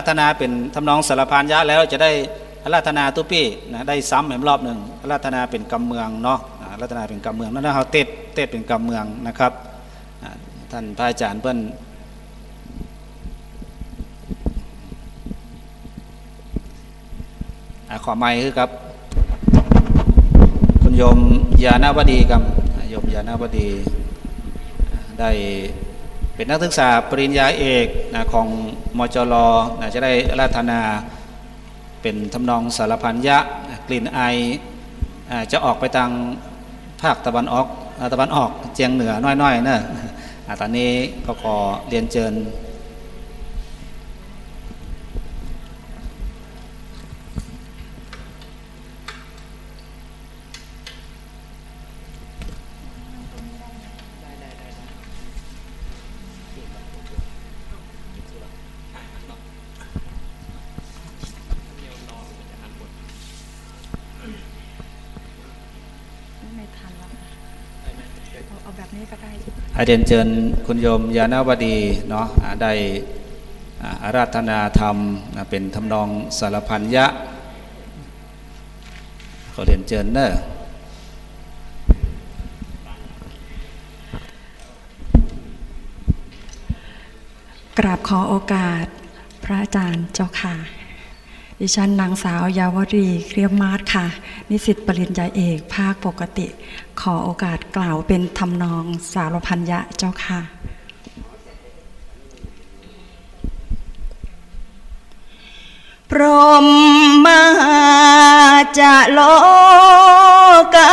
ธนาเป็นทำนองสารพานยะแล้วจะได้อาราธนาตุปี้นะได้ซ้ำแหมรอบหนึ่งอาราธนาเป็นกำเมืองเนาะอาราธนาเป็นกำเมืองนั่นเขาเตะเป็นกำเมืองนะครับท่านพระอาจารย์เพิ่นขอไมค์คือครับคุณโยมยานาวดีครับโยมยานาวดีได้เป็นนักศึกษาปริญญาเอกนะของมจรนะจะได้อาราธนาเป็นทำนองสารพันยะกลิ่นไอจะออกไปทางภาคตะวันออกเจียงเหนือน้อยๆนะตอนนี้ก็ขอเรียนเชิญเรียนเชิญคุณโยมยานาวดีเนาะได้อาราธนาธรรมเป็นทำนองสารพันยะเขาเรียนเชิญเนอะกราบขอโอกาสพระอาจารย์เจ้าค่ะดิฉันนางสาวยาวรีเครียมมาศค่ะนิสิตปริญญาเอกภาคปกติขอโอกาสกล่าวเป็นทำนองสารพันยะเจ้าค่ะพรหมจะโลกา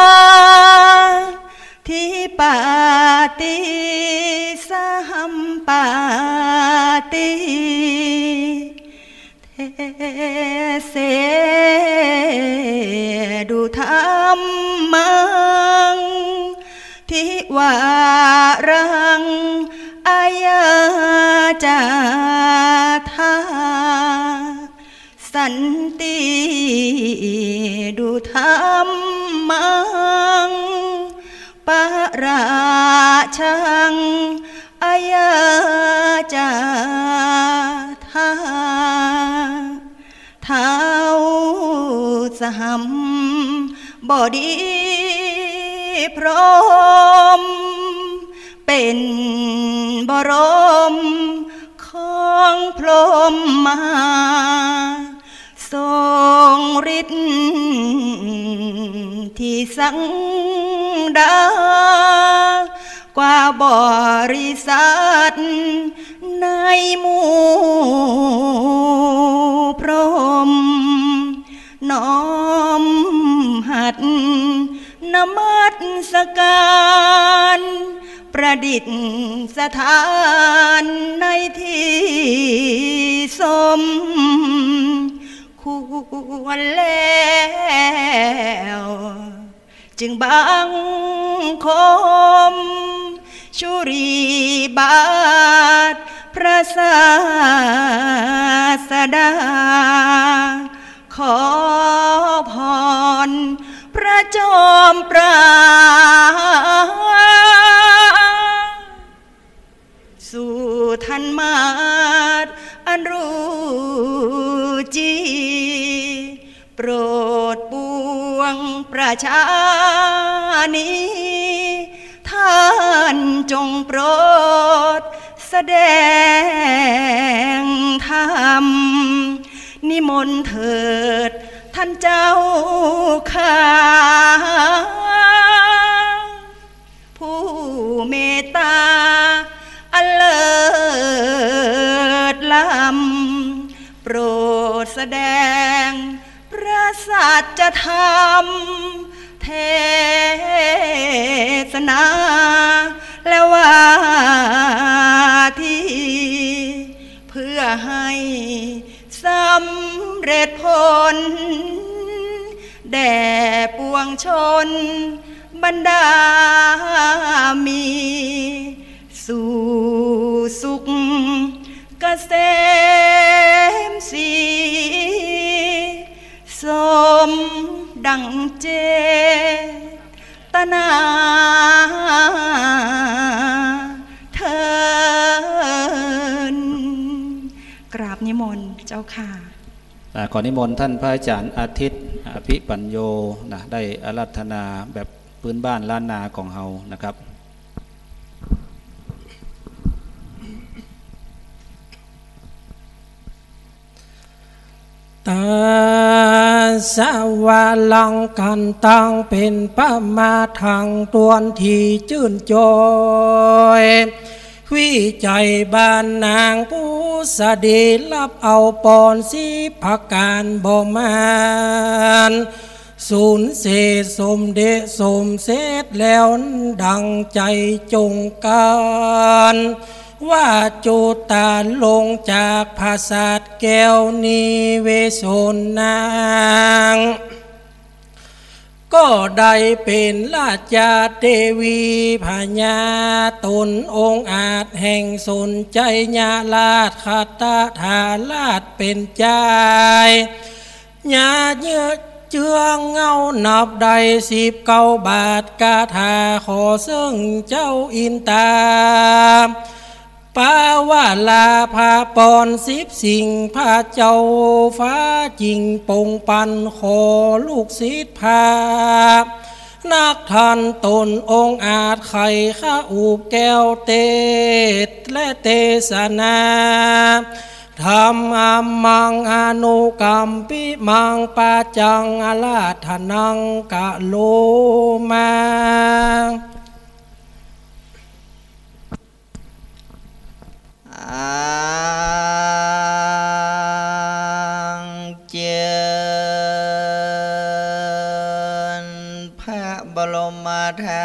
ทิปาติสัมปาติเสดุธรรมังทิวารังอายาจาธาสันติดุธรรมังปะราชังอายาจาธาเท้าสหัมบดีพร้อมเป็นบรมของพรหมมาทรงฤทธิ์ที่สังดากว่าบริษัทในหมู่พรหมน้อมหัดนมัสการประดิษฐานในที่สมควรแล้วจึงบังคมชุรีบาทพระศาสดาขอพรพระจอมปราสู่ท่านมาศอันรู้จีโปรดปวงประชานีท่านจงโปรดแสดงธรรมนิมนต์เถิดท่านเจ้าข้าผู้เมตตาอันเลิศล้ำโปรดแสดงพระสัจธรรมเทศนาและว่าที่เพื่อให้สำเร็จผลแด่ปวงชนบรรดามีสู่สุขเกษมสีสมดังเจตนาเถิดกราบนิมนต์เจ้าค่ะขอนิมนต์ท่านพระอาจารย์อาทิตย์อภิปัญโยนะได้อาราธนาแบบพื้นบ้านล้านนาของเฮานะครับตาสวาลังกันตังเป็นปะมาทางตวนที่จื่นจอยวิจัยบ้านนางผู้สดีรับเอาปอนสีผักการบ่มานสูญเสียสมเด็จสมเสร็จแล้วดังใจจงการว่าจูตาลงจากภาษาแก้วนิเวศนางก็ได้เป็นราชาเทวีพญาตนองค์อาจแห่งสนใจญาลาดคาตาธาลาดเป็นใจญาเยือเจืองเงานับได้19 บาทกาถาขอซึ่งเจ้าอินตาปาวาลาพาปอน10 สิ่งพระเจ้าฟ้าจริงปงปันขอลูกศิษย์พานักทันตนองค์อาจไข่ข้าอูบแก้วเตศและเทศนาธรรมมังอนุกรรมปิมังปาจังอาลาธนังกะโลมาเจริญพระบรมธา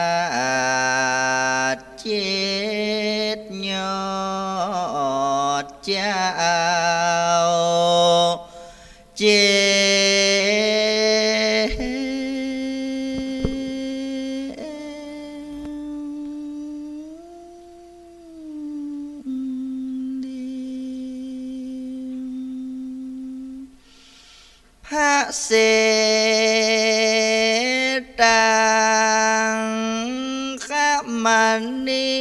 ตุเจ็ดยอดเจ้าเจพระเสตังขมันนิ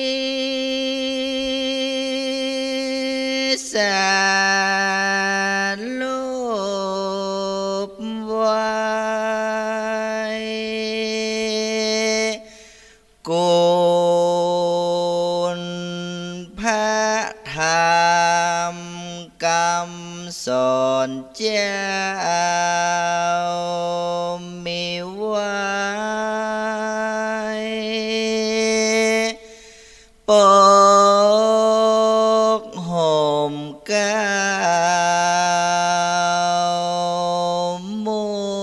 สาลูปไว้กุณพระธรรมกรรมสอนเจ้ามีไว้ปกห่มกาวมุ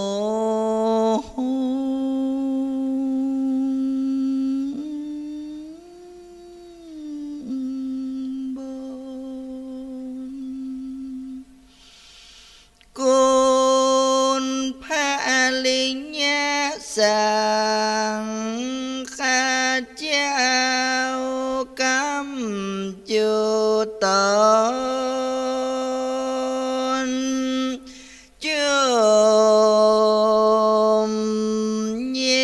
บนกุณพระอริยสังฆเจ้ากำจุตนจุมเย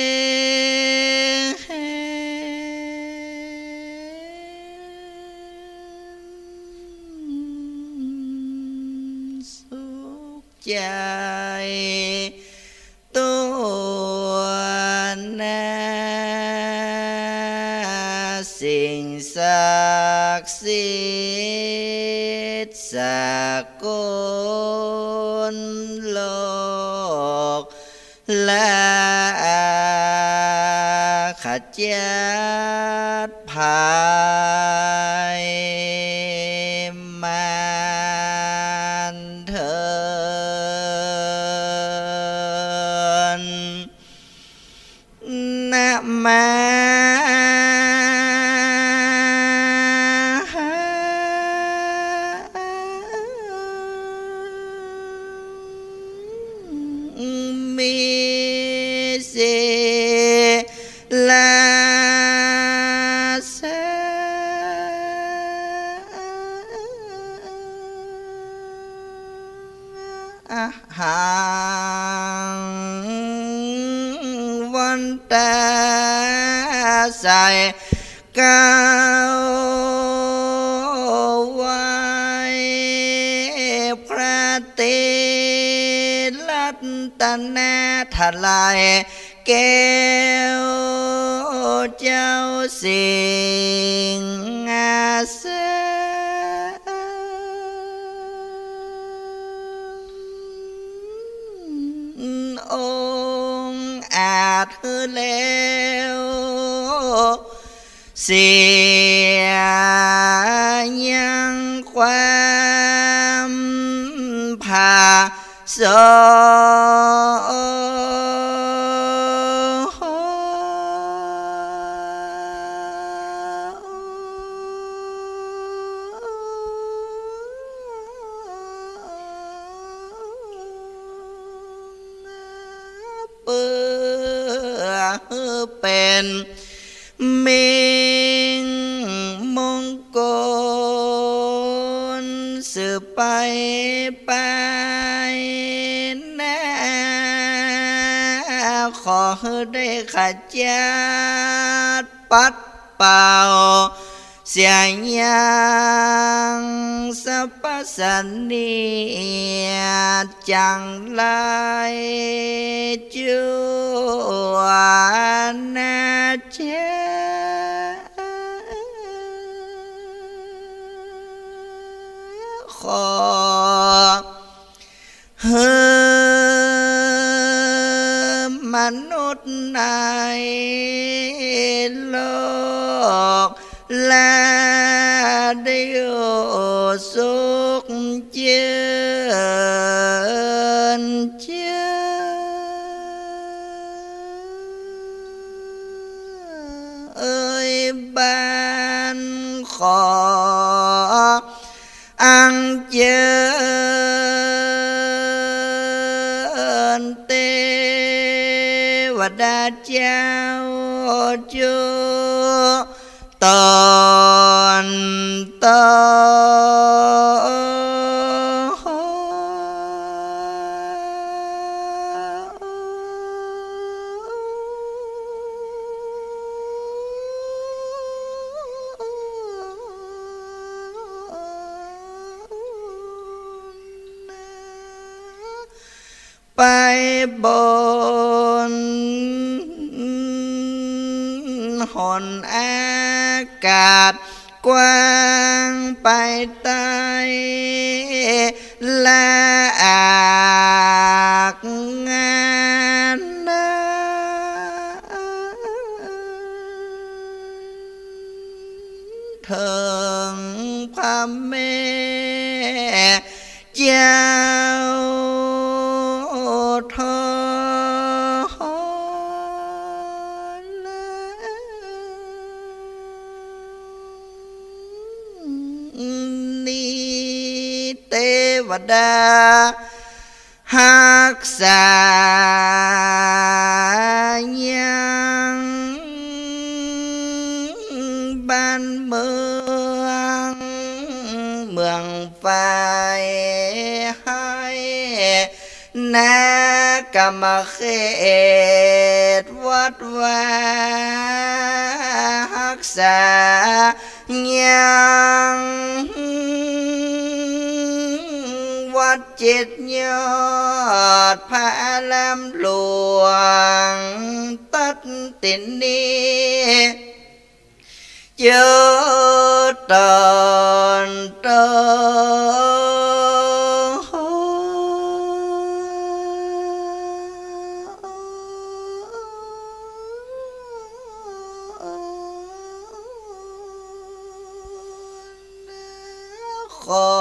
สุขใจตัวนาสิ่งศักดิ์สิทธิ์สากลโลกและขจัดภายมันเถิดนะมามิสิลาสหังวันตาใส่ก้าวไว้ตนาทลายแก้วเจ้าสิงอาเสองค์อาจแล้วเสียยังความผาสเป็นเมงมงกลสืบไปไปนะขอได้ขจัดปัดเป่าเสียยังสัพสันเนียจังไรจัวนาเจขอมนุษย์ในโลกและได้อยู่สุขเจริญเจเอ่ยบ้านขออังเจริญเทวดาเจ้าจูตอนไปบนหนอากาศกว้างไปใต้และอากงานนาถึงพระแม่เจ้าทเทวดาหักษายังบ้านเมืองฝ่ายให้นากรรมเขตวัดวาหักษายังวัดจิตยอดพระลำหลวงตัดตินนี้เจอตอนขอ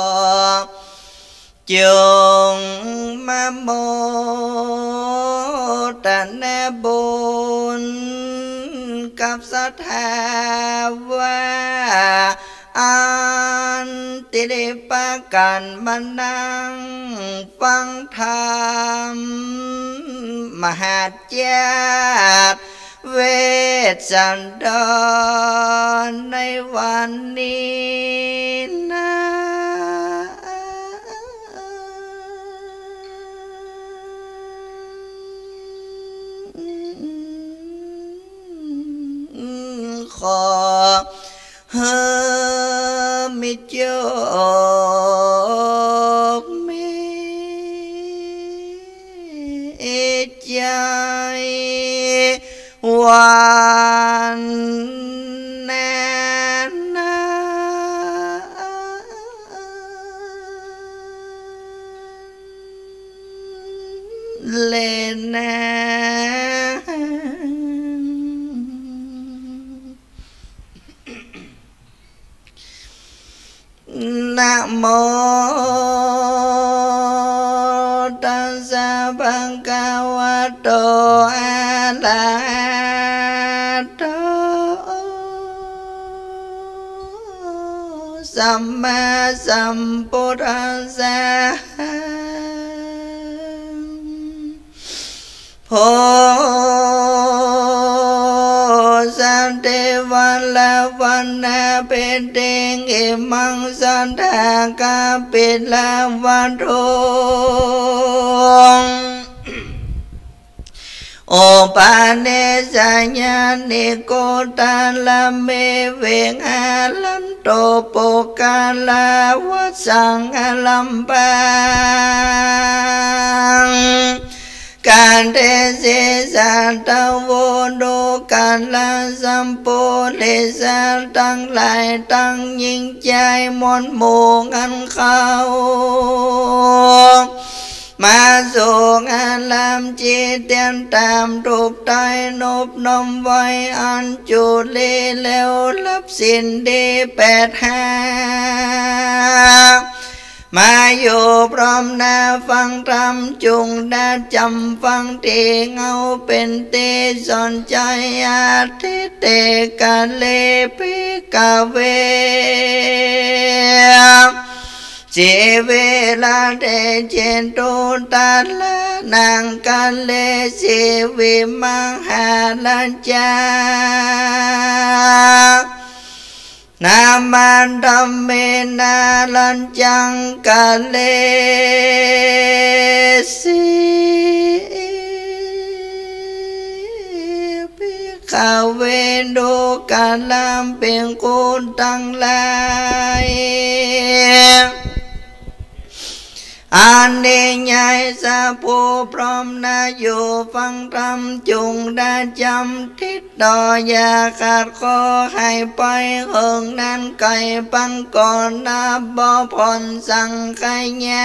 จงมาโมตนาบุญกับศรัทธาว่าอันติริปกันมานั่งฟังธรรมมหาเจ้าเวสสันดรในวันนี้นะขอมิจกมีวนแน่นาเลนแน่นะโมตัสสะภะคะวะโตอะระหะโตสัมมาสัมพุทธัสสะโพสันเทวันละวันนาเป็นเตงเอมังสันทากาปิลาวันโทโอปาเนสัญญาณิโกตาลาเมเวงอาลันโตโปกาลาวัสังอลัมปังการเทเสสัตโวโดการลาสัมโพเลสัตตั้งหลายตั้งยิ่งใจมนโมงันเขามาสู่งานลำจิตเตียนตามรูปไตนบนมไว้อันจุลีแล้วรับสินดี85มาอยู่พร้อมหน้าฟังธรรมจุงได้จำฟังที่เงาเป็นตีสนใจอาทิเตกาเลปิกาเวเจเวลาเดเจนโตตาลานางกาเลสิวิมังหาลัญจานามันดัมเมนาลัญจังกาเลสิพิขเวโดกาลามเป็นคนตั้งหลายอันเดญใหญ่สะภูพร้อมนาอยู่ฟังธรรมจุงได้จำทิศต่ออย่าขาดคอให้ไปเหิงนั้นไก่ปังก่อนนาบ่ผ่อนสั่งใครญา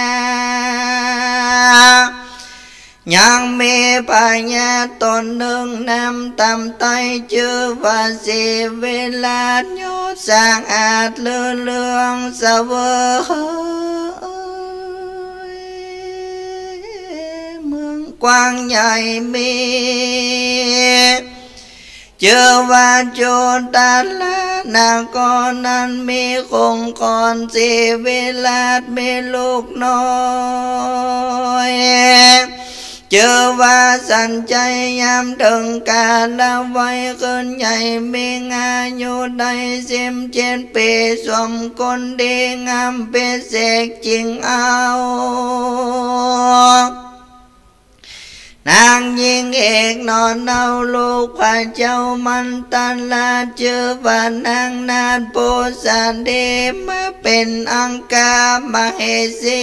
ยังมีปัญญาตนหนึ่งนำตำไตชื่อว่าสิเวลาโยสร้างอาจเลื่องเสวยกว้างใหญ่มีเจอว่าโจตาลานากรนั้นมีคงคอนสิเวลามีลูกน้อยเจอว่าสันใจยามถึงกาลไว้ขึ้นใหญ่มีงานอยู่ได้17 ปีสมคนดีงามเป็นเสกจริงเอานางยิงเอกนอนเอาลูกพระเจ้ามันตันลาเจอว่านางนาถโพสันเดมาเป็นอังกามเหสี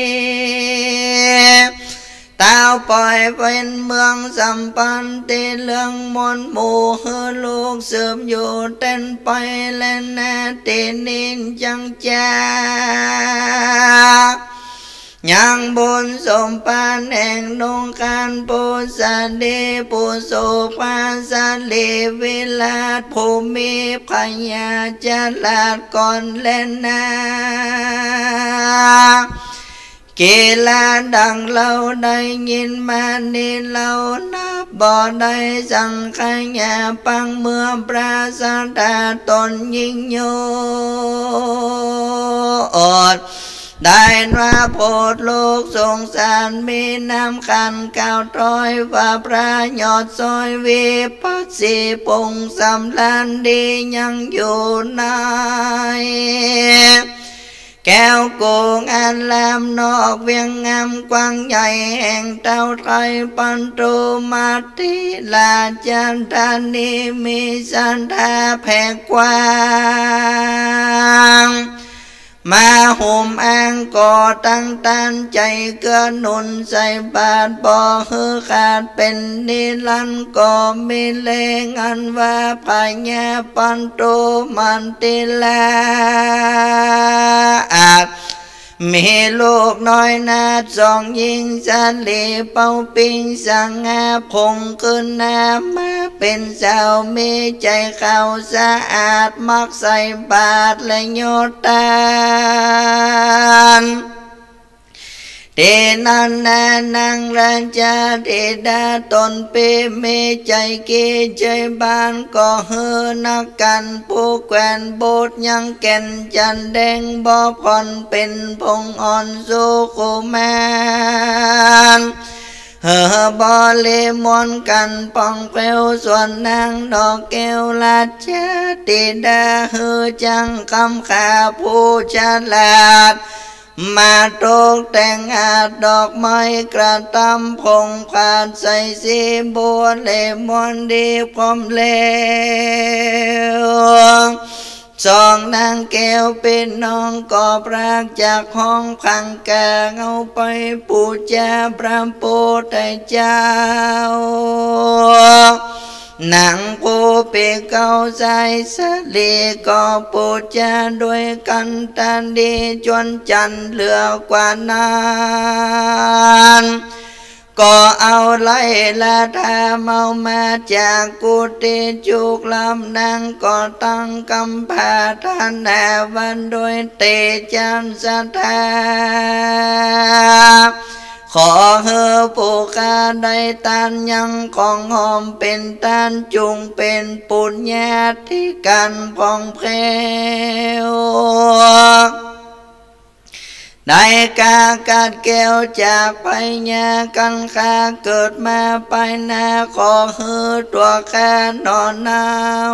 เต้าปล่อยเป็นเมืองสัมปันติเรื่องมนหมู่เฮลูกเสริมอยู่เต้นไปและนาเตนินจังจายังบุญสมปานแห่งดงการปุสันเดปุโสภาสันเลวิลาศภูมิพญาจลาดก่อนและนาเกลาดังเราได้ยินมานี่เรานับบ่ได้สังขยาปังเมื่อปราศจากตนยิ่งโยดได้ว่าโพดโลกสงสารมีน้ำขันเก่าตรอยว่าพระยอดซอยวิปัสสีปงสำลันดียังอยู่ในแก้วโกงอันลามนอกเวียงงามกว้างใหญ่แห่งเต้าไทยปันโตมาติลาจันทานีมีสันทาแผ่กว้างมาห่มอ้างก่อตั้งตันใจเกื้อหนุนใส่บาทบ่ฮือขาดเป็นนิรันดร์ก็มีเลงอันว่าพญาปันโตมันติลาอาจมีลูกน้อยนาสองยิงสันลีเป่าปิงสังอาพงขึ้นนามาเป็นสาวมีใจเขาสะอาดมักใส่บาตรและโยตานเดนันนานังราชาเดดาตนเปเมใจเกใจบานก็เฮือนักกันผู้แกวนโบดยังแก่นจันแดงบ่ผ่อนเป็นพงอ่อนสุขุมานเฮือบ่เลมอนกันป่องเปลวส่วนนางดอกแก้วราชาติดาเฮือจังคำขาผู้ฉลาดมาตกแต่งอาดดอกไม้กระตำพงขาดใส่สีบัวเลมอนดีพร้อมเลวสองนางแก้วเป็นน้องกอบรักจากห้องพังกาเอาไปปูชาพระโพธิเจ้านางผู้เป็นเก่าใจสลีก็ปูชาด้วยกันตันดีจนจันเหลือกว่านั้นก็เอาไล่ละทาเมามาจากกุฏิจุกลำนางก็ตั้งกำพาทานาวันโดยเตจันสถาขอเฮอผู้กาได้ตันยังของหอมเป็นตันจุงเป็นปุญญาธิกันพองเพลวได้กากัดแก้วจากไปญากันคาเกิดมาไปนาขอเฮือตัวคานอนหนาว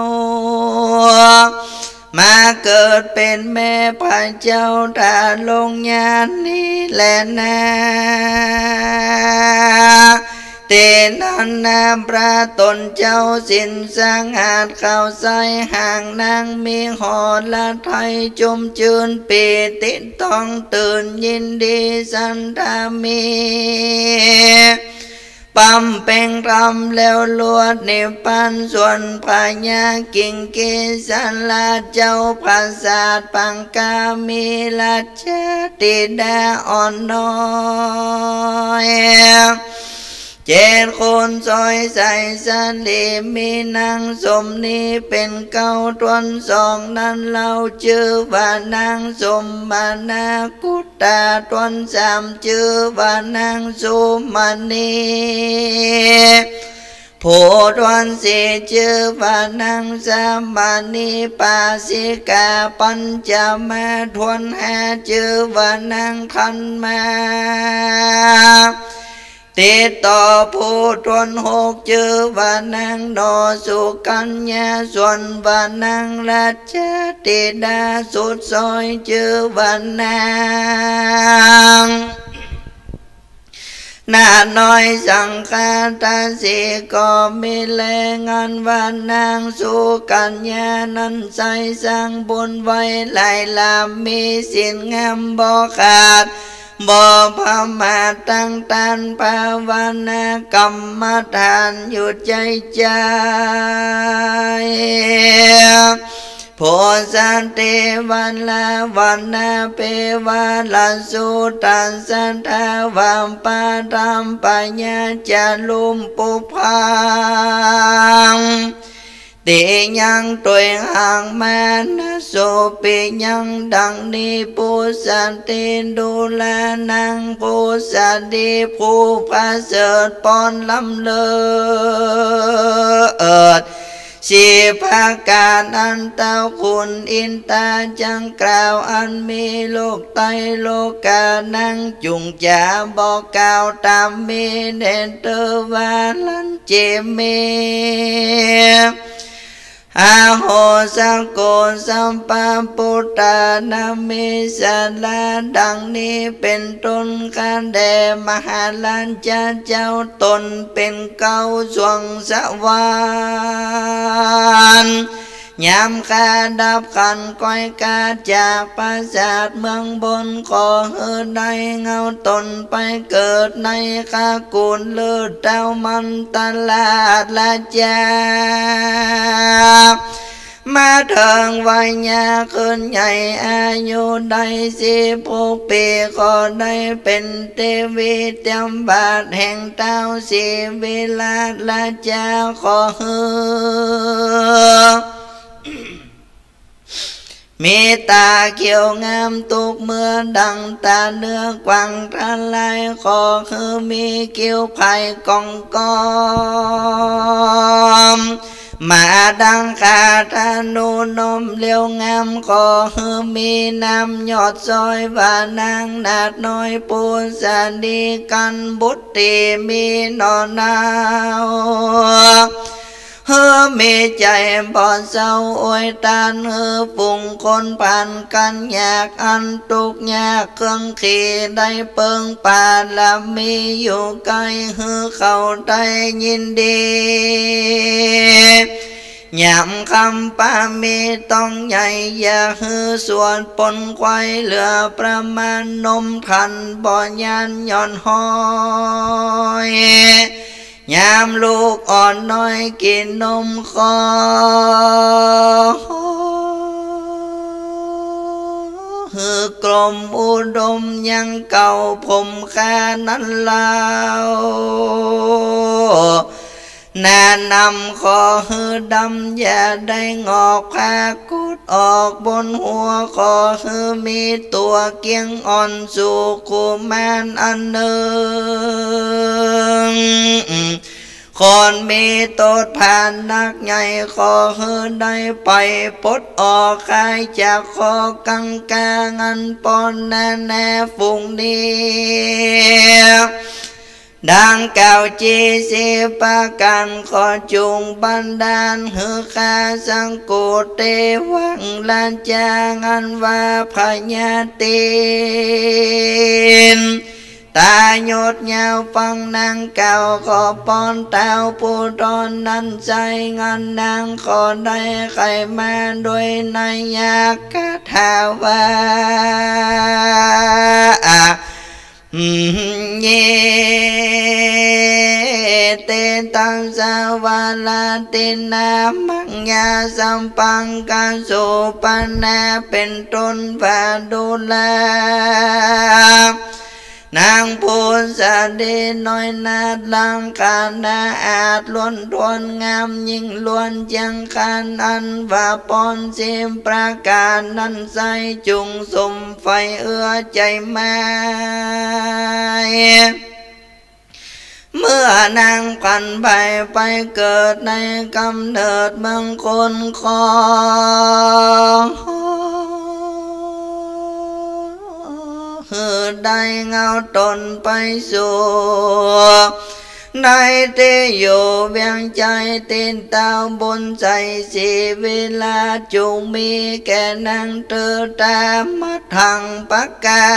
มาเกิดเป็นแม่พระเจ้าตาลงญาณนี้แลนาเตนันนาพระตนเจ้าสินสังหาดเข้าใส่ห่างนางมีหอละไทยจุมจืนปีติต้องตื่นยินดีสันธามีปั๊มเป็นรำแล้วลวดในปันส่วนพญากิ่งเกสันลาเจ้าพระศาสปังกามีราชติดาอ่อนน้อยเจ็ดคนซอยใส่สันลีมีนางสมนี้เป็นเก้าตวนสองนั้นเราชื่อว่านางสมมานากุตตาตวนสามชื่อว่านางสุมานีผู้ตวนสี่ชื่อว่านางสามานีปาสิกาปัญจมาทวนห้าชื่อว่านางคันมาติดต่อผู้ทวนหกชื่อว่านางนอสุกัญญาส่วนว่านางราชติดาสุดซอยชื่อว่านางนาน้อยสังฆาตาสีก็มีแรงอันว่านางสุกัญญานั้นใส่สร้างบุญไว้หลายลำมีสินงามบ่ขาดบ่พมาตั้งตันภาวนากรรมฐานอยู่ใจใจโพสันเตวันลาวันนาเปวาลาสุตันสันทาวัมปาตัมปัญญาจาลุมปุพังเตยังตัวห่างมานะโสปิยังดังนี้ปุสันติดูแลนางปุสันติผู้ประเสริฐปอนลำเลิศสิภาการอันเต้าคุณอินตาจังกล่าวอันมีโลกไตโลกานังจุงจาบอกกล่าวตามมีเดนเตวาลันเจเมอาโหสังโกสัมปาปุตตานามิสัลาดังนี้เป็นต้นการแด่มหาลัญจาเจ้าตนเป็นเก้าสวงสวรรค์ยามคาดับขันก้อยกาจากปราสาทเมืองบนขอเฮือได้เงาตนไปเกิดในคากุลเลือดเต้ามันตลาดละจามาเถิงวัยญาขึ้นใหญ่อายุได้16 ปีก็ได้เป็นเทวีเตรียมบาทแห่งเต้าสีวิลาศละจาขอเฮือมีตาเขียวงามตุกเมื่อดังตาเนื้อกวางทะลายขอคือมีเกี่ยวไผ่กองกอมมาดังขาธนูนมเลี้ยวงามขอคือมีน้ำยอดซอยว่านางนาดน้อยปูสันดีกันบุตรีมีนอนนาวเฮือมีใจบ่เศร้าโอยตานเฮือปุ่งคนผ่านกันยากอันทุกยากเครื่องขี่ได้เปิงป่าละมีอยู่ไกลเฮือเขาได้ยินดียามคำป้ามีต้องใหญ่อย่าฮือส่วนปนควายเหลือประมาณนมทันบ่ยันย่อนห้อยยามลูกอ่อนน้อยกินนมคอฮือกลมอุดมยังเก่าผมแค่นั้นแล้วแนะนำขอฮือดำอย่าได้งอกแผากุดออกบนหัวขอฮือมีตัวเกียงอ่อนสู่กุมารอันหนึ่งคนมีโตดผ่านนักใหญ่ขอฮือได้ไปปลดออกคายจากคอกังกางันปอนแน่ฝุ่งนี้ดังเก่าจีสิปะกันขอจุงบันดาลฮือคาสังกุเตวังลันจางันว่าพญาตินตาหยดยาวฟังนางเก่าขอปอนเต้าปูตอนนั้นใจงานนางขอได้ใครมาด้วยในยากะถาวาเยเตตังสาวาลาตินามังยาสัมปังกันโสปนาเป็นต้นวาดูลานางพูนสะเดน้อยนาดลังคานาอาจล้วนทวนงามยิ่งล้วนยังคันอันว่าปอนเสียมประการนั้นใสจุงสมไฟเอื้อใจมาเมื่อนางพันไปเกิดในกำเนิดเมืองคนคอได้เงาตนไปสู่ในเตโยเวียงใจตินเต้าบนใจสีเวลาจุงมีแก่นางเตอตามัดทังปากกา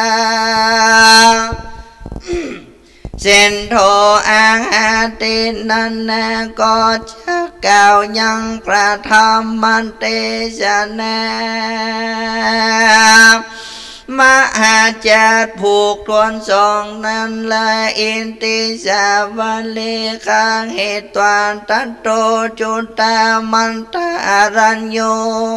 เส้นโทอาตินันนาก็จะกล่าวยังกระทำมันเตชะนามหาจัดผูกทวนสองนั้นละอินติสาวลีคังเหตุวันตัตโตจุตามันตารัญโย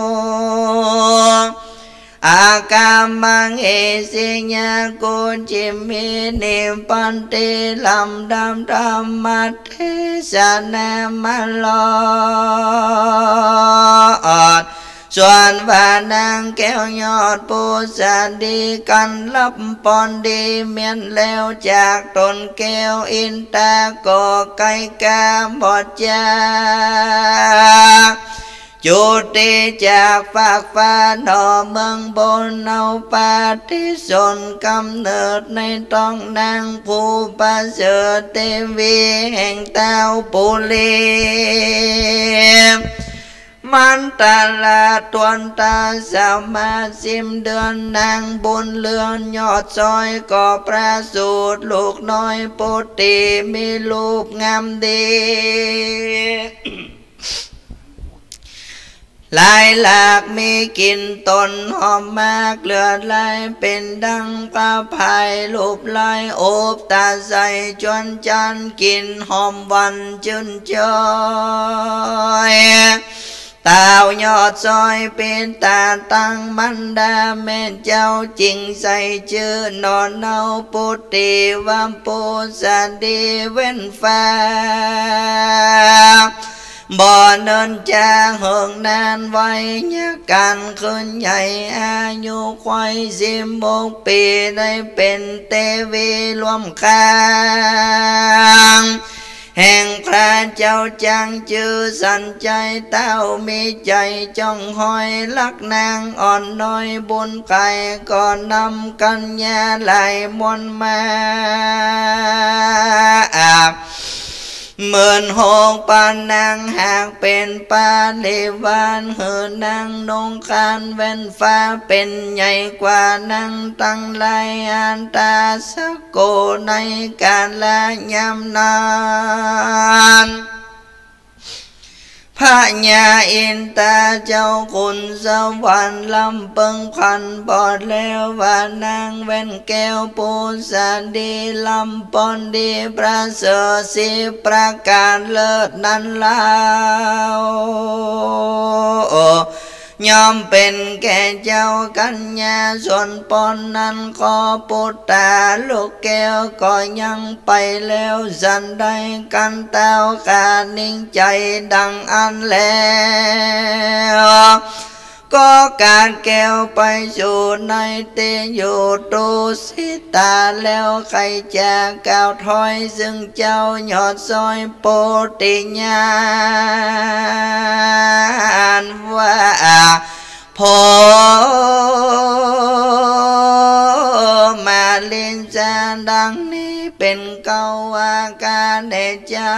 อากามังเอสิญาโกจิมินิปันติลำดำธรรมเทศนามาลอดส่วนว่านางแก้วยอดปูสันดีกันลับปอนดีเมียนแล้วจากตนแก้วอินตาก่อไก่กาบอดจาจุติจากฝากฟ้าดอเมืองบนเอาปาทิสนกำเนิดในท้องนางผู้ประเสริฐเทวีแห่งเต้าปุลีมันตาลาตวนตาสาวมาสิมเดือนนางบุญเลือนยอดซอยก่อประสูตรลูกน้อยปุติมีลูกงามดีลายหลากมีกลิ่นต้นหอมมากเลือดไหลเป็นดังปลาพายลูบไหลโอบตาใสจวนจันกลิ่นหอมวันจุนจอยตาวยอดซอยเป็นตาตั้งมันดาแม่เจ้าจริงใส่ชื่อนอนเนาปุติวัมปุสันดีเว้นฟ้าบ่อเนินจางเหิงนานไว้ยักกันขึ้นใหญ่อายุควาย16 ปีได้เป็นเทวีรวมข้างแห่งพระเจ้าจังจือสันใจเต้ามีใจจ้องหอยลักนางอ่อนน้อยบุญไก่ก่อนนำกัญญาไหลมนมาเหมือนหงปานนางหากเป็นปาลิวานเหือนางนงคานเว้นฟ้าเป็นใหญ่กว่านางตั้งลายอันตาสะโกในการละยำนานพระญาอินตาเจ้าคุณสวรรค์ลำเปิงพันบอดแล้วว่านางเว้นแก้วปูสาดีลำปอนดีประเสริฐสิประการเลิศนั้นแล้วยอมเป็นแก่เจ้ากัญญาส่วนปอนนั้นขอปุตตาลูกแก้วก็ยังไปแล้วสันใดกันเต้าการนิ่งใจดังอันแล้วก็การแก้วไปสู่ในเตอยู่ตูสิตาแล้วใครจะก้าวถอยซึ่งเจ้ายอดซอยโปติญาณว่าพอมาเล่นจาดังนี้เป็นเก่าอาการแด่เจ้า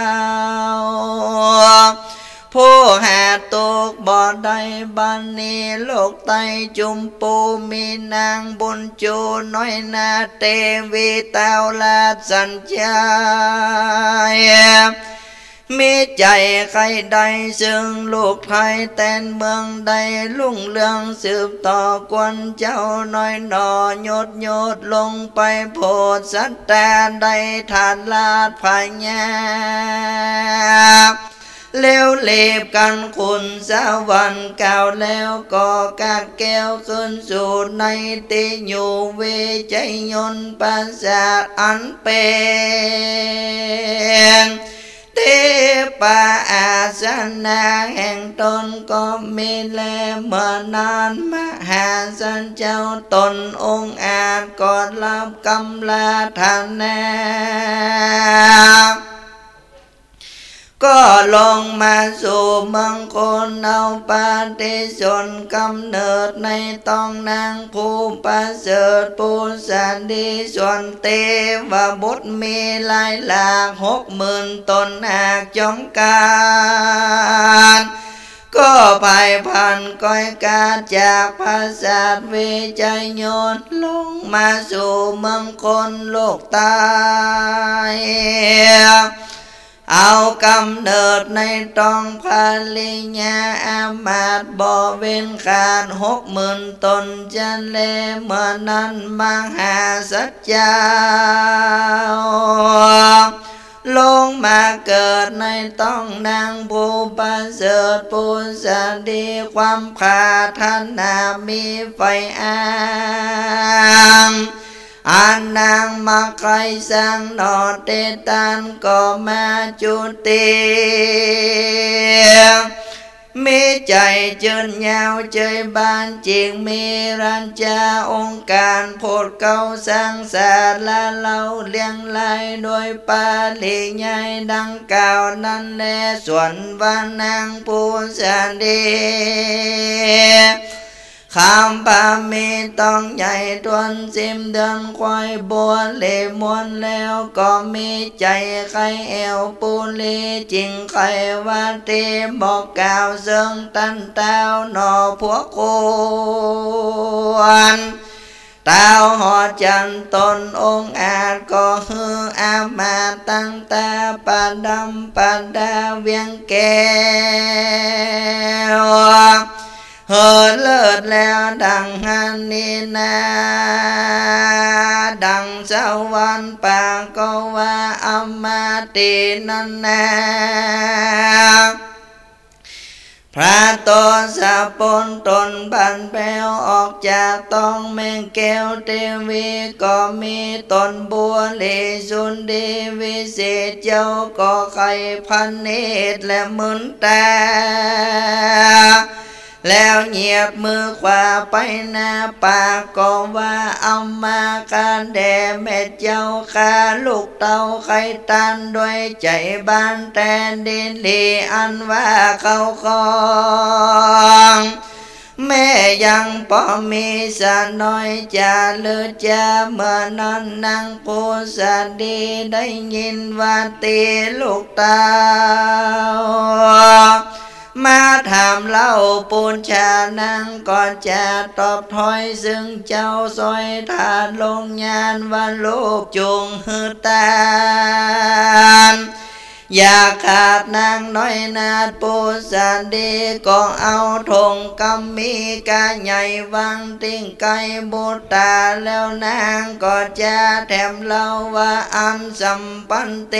ผู้หาตกบ่อใดบันนี้โลกไตจุมปูมีนางบุญจูน้อยนาเตวีเต้าลาสัญญามีใจใครใดซึ่งลูกไทยแตนเมืองใดลุ่งเรืองสืบต่อกวนเจ้าน้อยหนอโยดลงไปโพดสัตตาใดทานลาดพญาเลี้ยวเล็บกันคุณสวรรค์กล่าวแล้วก็กาแก้วขึ้นสู่ในติอยู่เวใจยนต์ประสาทอันเป็นเทปาอาสนะแห่งตนก็มีแลเมื่อนานมหาสันเจ้าตนองค์อาจกอดรับกำลาธนาก็ลงมาสู่เมืองคนเอาปฏิสนกำเนิดในต้องนางผู้ประเสริฐผู้สันดีส่วนเทวบุตรมีหลายหลาก60,000 ตนหากจงการก็ไปพันก้อยกาจากภาษาเวใจโยนลงมาสู่เมืองคนโลกตายเอากำเนิดในต้องพาลิญาอามาตบ่เว้นขาด60,000 ตนจันเลเมื่อนั้นมหาสัจจาลงมาเกิดในต้องนางผู้ประเสริฐผู้สันดีความปรารถนามีไฟอ้างอันนางมาใครสร้างนอเตตันก็มาจุติมีใจเจิญยาวเจยบานจริงมีรัญจาองค์การโพดเก่าสร้างสาละเล่าเลี้ยงไล่โดยปาลิใหญ่ดังกล่าวนั้นแลส่วนวานางผู้สันดีคำปามีต้องใหญ่ทวน10 เดือนควายบัวเล่มวนแล้วก็มีใจใครแอวปูลีจริงใครว่าเตบอกกล่าวเซิงตันเต้าหนอพวกคนเต้าหอจันตนองค์อาจก็ฮืออามาตั้งตาปาดำปาดาเวียงแก้วเฮิดเลิศแล้วดังหันนี้นาดังเจ้าวันปากก็ว่าอมมาตินันนาพระตนสะปนตนบันแปวออกจากต้องแมงแก้วเทวีก็มีตนบัวเลสุนดีวิเศษเจ้าก็ไข่พันเนตรและมุนตาแล้วเหยียบมือขวาไปหน้าปากก็ว่าเอามาการแด่แม่เจ้าข้าลูกเต่าไข่ตันด้วยใจบ้านแตนดินลีอันว่าเขาคองแม่ยังพอมีสะน้อยจะเลือจะเมื่อนั้นนางปูสะดีได้ยินว่าตีลูกเต่ามาถามเล่าปูนชานางก่อนจะตอบถอยซึ่งเจ้าซอยทานลงยานว่าลูกจุงหือตานอย่าขาดนางน้อยนาดปูสันดีก็เอาธงกำมีกาใหญ่วางติ้งไก่บูตาแล้วนางก็จะแถมเล่าว่าอันสัมปันเต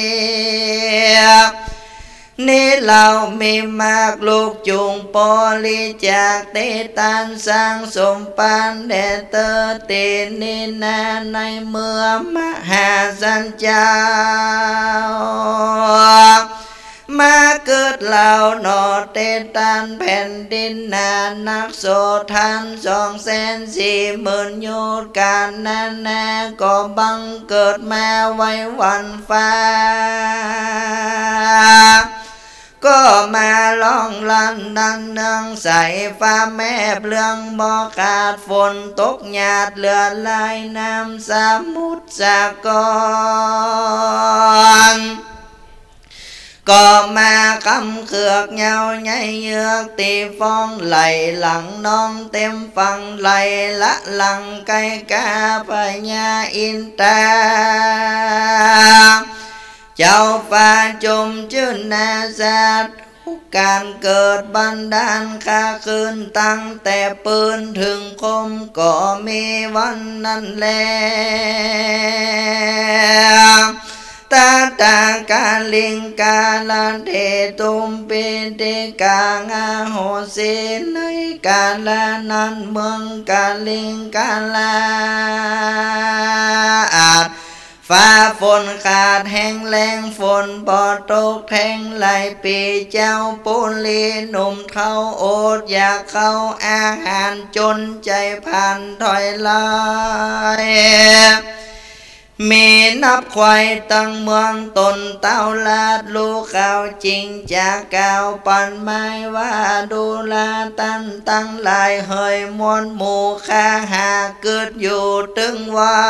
นี่เรามีมากลูกจุงปอลิจากเตตันสร้างสมปันแด่เตอเตนินาในเมืองมหาสันเจ้ามาเกิดเหล่าหนอเตตันแผ่นดินนานักโสทัน240,000 โยชน์การนาก็บังเกิดมาไว้วันฟ้าก็มาล่องลันดันเนืองใส่ฟ้าแม่เปลืองบ่ขาดฝนตกหยาดเลือลายน้ำสมุทรสาครก็มาคำเขือกเหงาใหญ่เยือกตีฟองไหลหลังน้องเต็มฟังไหลละหลังไก่กาพญาอินตาเจ้าฟ้าจมชื่นนาศาสตร์การเกิดบันดาลข้าคืนตั้งแต่ปืนถึงคมก็มีวันนั้นแลตาตากาลิงกาลาเทตุมปิเตกางาโหสิในกาลานันเมืองกาลิงกาลาอาจฟ้าฝนขาดแห้งแรงฝนบ่ตกแทงไหลปีเจ้าปุลีหนุ่มเท่าโอดอยากเข้าอาหารจนใจพันถอยลายมีนับควายตั้งเมืองตนเต้าลาดลูกเขาจริงจากเก่าปันไม้ว่าดูลาตั้งหลายเฮยมวลหมู่ข้าหาเกิดอยู่ตึง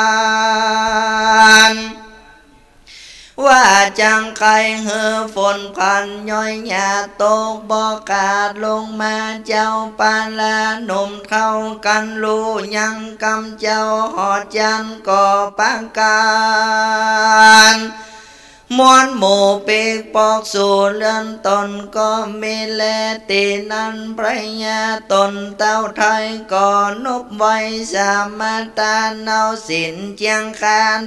วันว่าจังใครเหือฝนพันย่อยหยาตกบอกกาดลงมาเจ้าปาลาหนุ่มเข้ากันลูยังกำเจ้าหอดจันก่อปังการมวนหมู่ปีกปอกสู่เลื่อนตนก็มีแลตีนันพระยาตนเต้าไทยก็นุบไว้สามาตาเนาสินเจียงคาน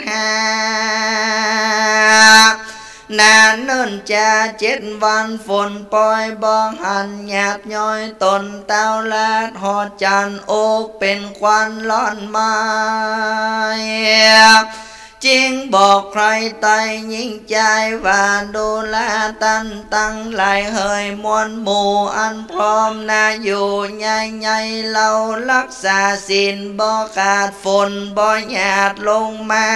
85นานเนิ่นจะ7 วันฝนปล่อยบองหันหยาดย้อยตนเต้าลาดหอดจันโอกเป็นควันร้อนไม้จริงบอกใครไตยิ่งใจว่าดูแลตั้งหลายเฮยมวลหมู่อันพร้อมนาอยู่ใหญ่เรารักษาศีลบ่ขาดฝนบ่หยาดลงมา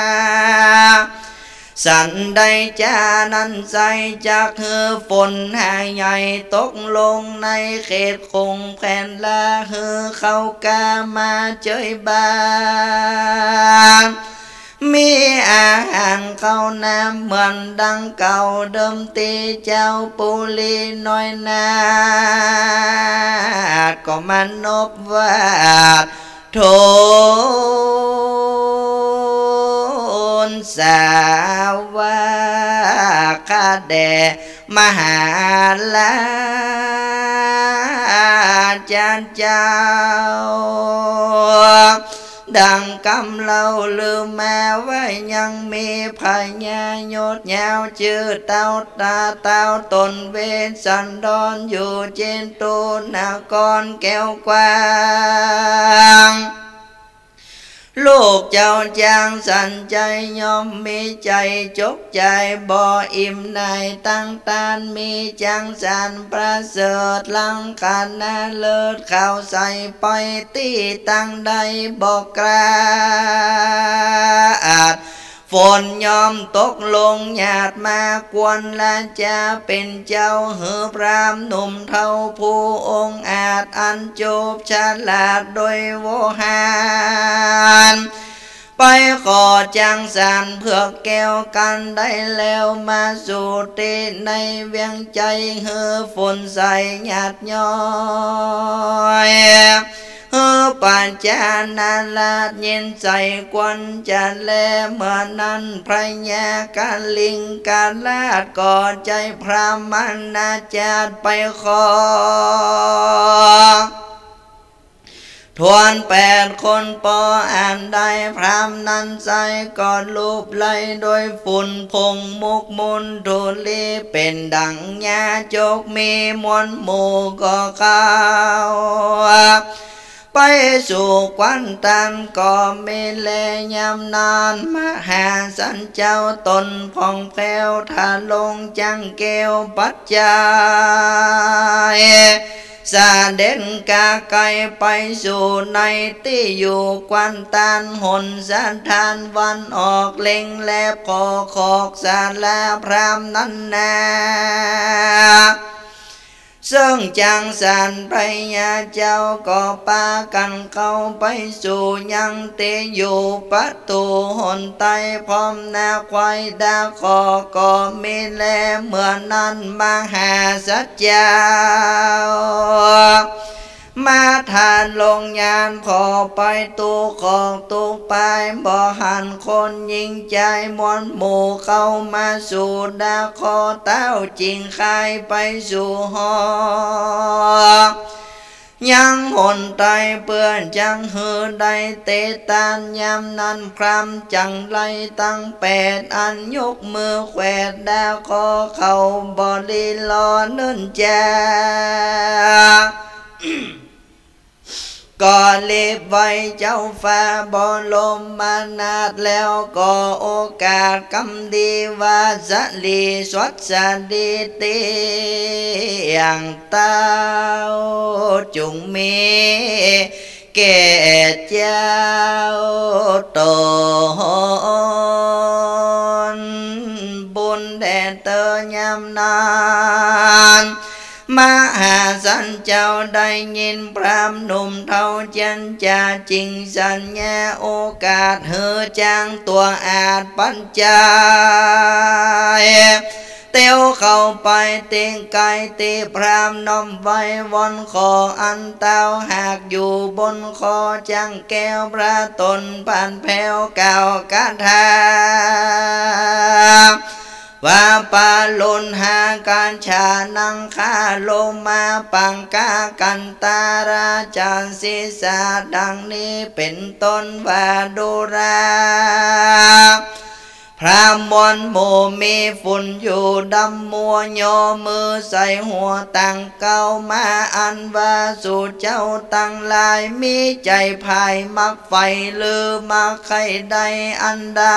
สันใดจานั้นใจจากเฮือฝนหายใหญ่ตกลงในเขตคงแผ่นละเฮือเข้ากามาเจยบ้านมีอาหารข้าวน้ำเหมือนดังเก่าเดิมตีเจ้าปุลีน้อยนาก็มันนบวาดโทนสาวาคาแดมหาลาจารย์เจ้าดังกำเล่าลืมมาไว้ยังมีพญายศยาวชื่อเต้าตาเต้าตนเวสสันดรอยู่เจนตูนครแก้วกว้างลูกเจ้าจางสันใจยอมมีใจจกใจบ่อิ่มในตั้งตานมีจังสันประเสริฐลังขันนาเลิศข่าวใส่ไปตีตั้งใดบอกกราอาจฝนยอมตกลงหยาดมากวนและจะเป็นเจ้าเหือพรามหนุ่มเท่าผู้องค์อาจอันจบฉลาดโดยโวหารไปขอจังสันเพื่อแก้วกันได้แล้วมาสู่ตีในเวียงใจเหือฝนใสหยาดย้อยปัญจานาลาดเย็นใจกวนจะแลเมื่อนั้นพระยากาลิงกาลาดก่อใจพระมนาจารไปขอทวน8 คนปออ่านได้พรามนั้นใส่กอดรูปไล่โดยฝุ่นพงมุกมุนโดลีเป็นดังยาจกมีมวลหมู่ก็เข้าไปสู่ควันตันก็มีแลยำนานมหาสันเจ้าตนผ่องแผ้วทาลงจังเกวปัจจัยสาเด่นกาไกไปสู่ในที่อยู่ควันตันหนสันทานวันออกเล็งแลบขอขอกสาลาพรามนั้นนาซึ่งจังสันพญาเจ้าก็ปากันเข้าไปสู่ยังเตอยู่ประตูหนไตพร้อมนาควายดาขอก็มีแลเมื่อนั้นมหาสัจจามาทานลงยานขอไปตูของตูไปบ่หันคนยิงใจมวลหมู่เข้ามาสู่ดาขอเต้าจริงใครไปสู่หอยังหนไตเปื่อนจังหือได้เตตานยามนั้นครำจังไลตั้ง8 อันยกมือแขวดดาขอเข้าบริลอเนิ่นแจก็รีบไว้เจ้าฟ้าบอลมมานาดแล้วก็โอกาสกำดีว่าจะลีสวัสดีเตียงเต้าจุงมีแก่เจ้าตนบุญแด่เตอยำนานมหาสันเจ้าได้ยินพรามหนุ่มเท่าจันจาจริงสัญญาโอกาสเหือจางตัวอาจปัญจายเตียวเข้าไปเตียงไก่ตีพรามน้อมไว้วอนขออันเต้าหากอยู่บนคอจังแก้วพระตนผ่านแผ่วเก่ากาถาว่าปาลุนหาการชานังคาโลมาปังกากันตาราจารศีสาดังนี้เป็นต้นว่าดูราพระมวลโมมีฝุ่นอยู่ดำมัวโยมือใส่หัวตั้งเก้ามาอันว่าสู่เจ้าตั้งลายมีใจภายมักไฟลือมาใครใดอันใด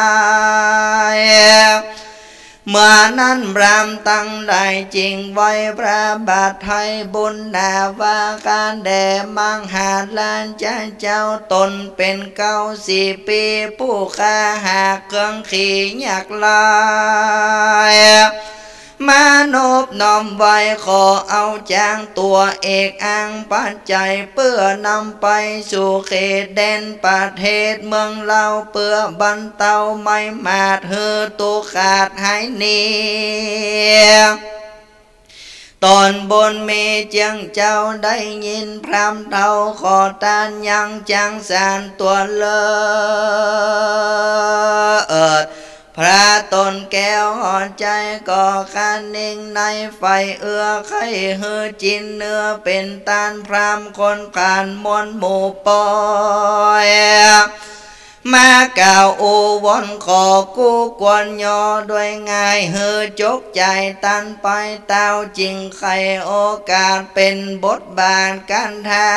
เมื่อนั้นพรามตั้งได้จริงไว้พระบาทไทยบุญนาว่าการแด่มังหาลานเจ้าตนเป็น94 ปีผู้ค้าหาเครื่องขี่อยากลายมานบน้อมไว้ขอเอาจางตัวเอกอ้างปัจจัยเพื่อนำไปสู่เขตแดนประเทศเมืองเราเพื่อบรรเทาไม่มาดเหือตัวขาดหายเนียตอนบนเมเจียงเจ้าได้ยินพรำเท่าขอตานยังจังสานตัวเลิศพระตนแก้วหอดใจก่อคันนิ่งในไฟเอื้อไข่เฮือจินเนื้อเป็นตานพรามคนขานมนหมู่ปอยมาเก่าอูวนขอกู้กวนยอด้วยง่ายเฮือจกใจตันไปเต้าจริงใครโอกาสเป็นบทบาทกันทา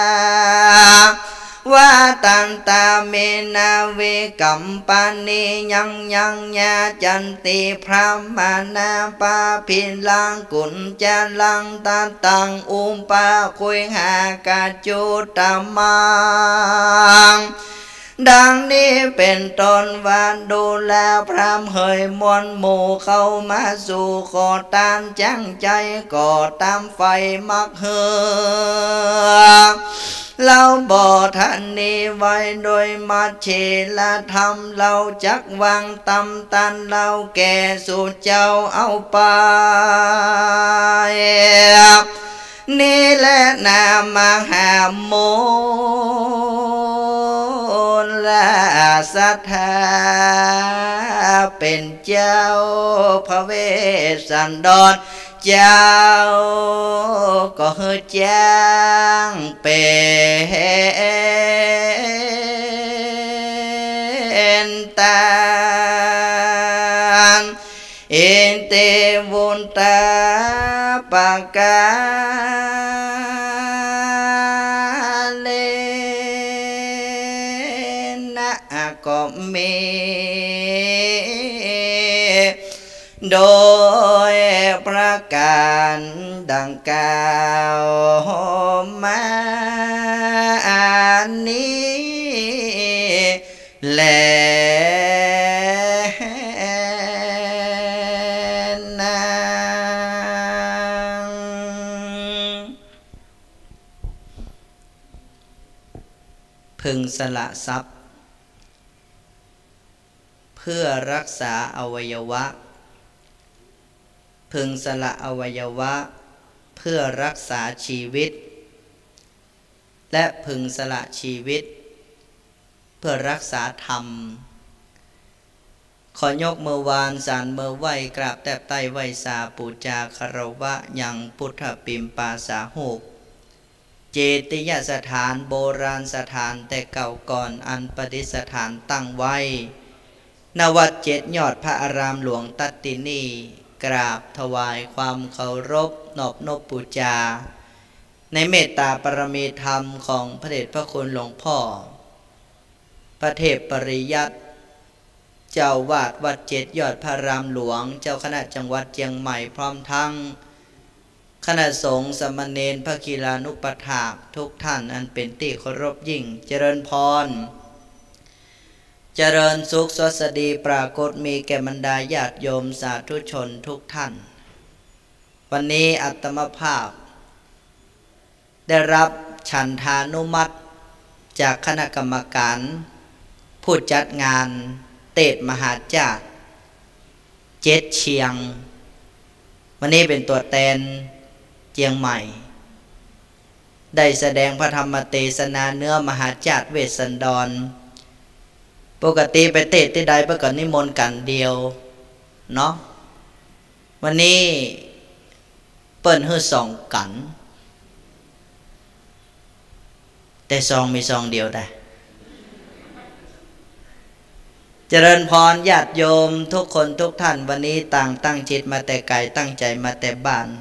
ว่าตันตาเมนาเวกัมปานียังญาจันติพระมานาปาพินลังกุญจลังตาตังอุมปาคุยหากาจุตมังดังนี้เป็นต้นว่าดูแลพรามเหยมวลหมู่เข้ามาสู่ขอตานจังใจก่อตามไฟมักเหือเราบ่ทันนี้ไว้โดยมัดเชละธรรมเราจักวางตำตันเราแก่สู่เจ้าเอาไปนี่แหละนามหาโมลศรัทธาเป็นเจ้าพระเวสสันดรเจ้าก็เฮือจ้างเป็นตานเอ็นเตวุนตาปากาเลนะก็มีโดยประการดังกล่าวมานี้แลพึงสละทรัพย์เพื่อรักษาอวัยวะพึงสละอวัยวะเพื่อรักษาชีวิตและพึงสละชีวิตเพื่อรักษาธรรมขอยกมือวานสารมือไหวกราบแทบไต้ไหวสาปูจาคารวะยังพุทธปิมปาสาหุกเจติยสถานโบราณสถานแต่เก่าก่อนอันประดิษฐานตั้งไว้ณวัด7 ยอดพระอารามหลวงตัตตินีกราบถวายความเคารพนอบนบบูชาในเมตตาปรมีธรรมของพระเดชพระคุณหลวงพ่อพระเทพปริยัติเจ้าวาดวัด7 ยอดพระอารามหลวงเจ้าคณะจังหวัดเชียงใหม่พร้อมทั้งคณะสงฆ์สมณเณรพระกีฬานุปถากทุกท่านอันเป็นที่เคารพยิ่งเจริญพรเจริญสุขสวัสดีปรากฏมีแก่บรรดาญาติโยมสาธุชนทุกท่านวันนี้อาตมาภาพได้รับฉันทานุมัติจากคณะกรรมการผู้จัดงานเตดมหาจาตุ7 เชียงวันนี้เป็นตัวแทนเชียงใหม่ได้แสดงพระธรรมเทศนาเนื้อมหาจาตุเวสสันดรปกติไปเทศที่ใดประกอบนิมนต์กันเดียวเนาะวันนี้เปิ้นฮื้อ2 กันแต่ซองมีซองเดียวได้เจริญพรญาติโยมทุกคนทุกท่านวันนี้ต่างตั้งจิตมาแต่ไกลตั้งใจมาแต่บ้าน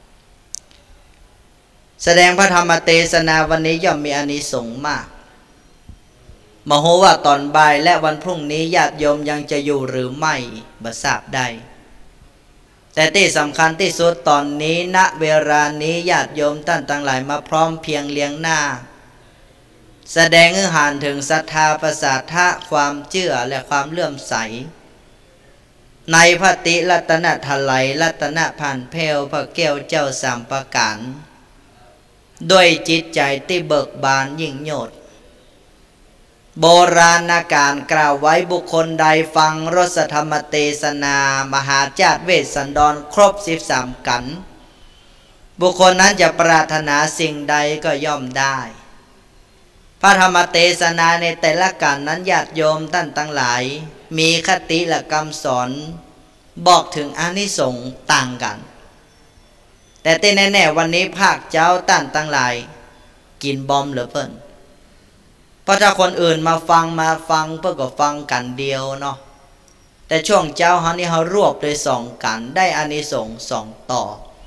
แสดงพระธรรมเทศนาวันนี้ย่อมมีอานิสงส์มากมโหว่าตอนบ่ายและวันพรุ่งนี้ญาติโยมยังจะอยู่หรือไม่บ่ทราบได้แต่ที่สำคัญที่สุดตอนนี้ณเวลานี้ญาติโยมท่านทั้งหลายมาพร้อมเพียงเลี้ยงหน้าแสดงให้เห็นถึงศรัทธาประสาทะความเชื่อและความเลื่อมใสในพระติรัตนทลัยรัตนพันเพลพระแก้วเจ้า3 ประการด้วยจิตใจที่เบิกบานยิ่งโยดโบราณการกล่าวไว้บุคคลใดฟังรสธรรมเทศนามหาจาตุเวสสันดรครบ13 กันบุคคลนั้นจะปรารถนาสิ่งใดก็ย่อมได้พระธรรมเทศนาในแต่ละการนั้นญาติโยมท่านทั้งหลายมีคติและคำสอนบอกถึงอานิสงส์ต่างกันแต่ที่แน่ๆวันนี้ภาคเจ้าท่านทั้งหลายกินบอมเหลือเพิ่นเพราะถ้าคนอื่นมาฟังเพื่อก็ฟังกันเดียวเนาะแต่ช่วงเจ้าเขานี่เขารวบโดยสองกันได้อานิสงส์สองต่อ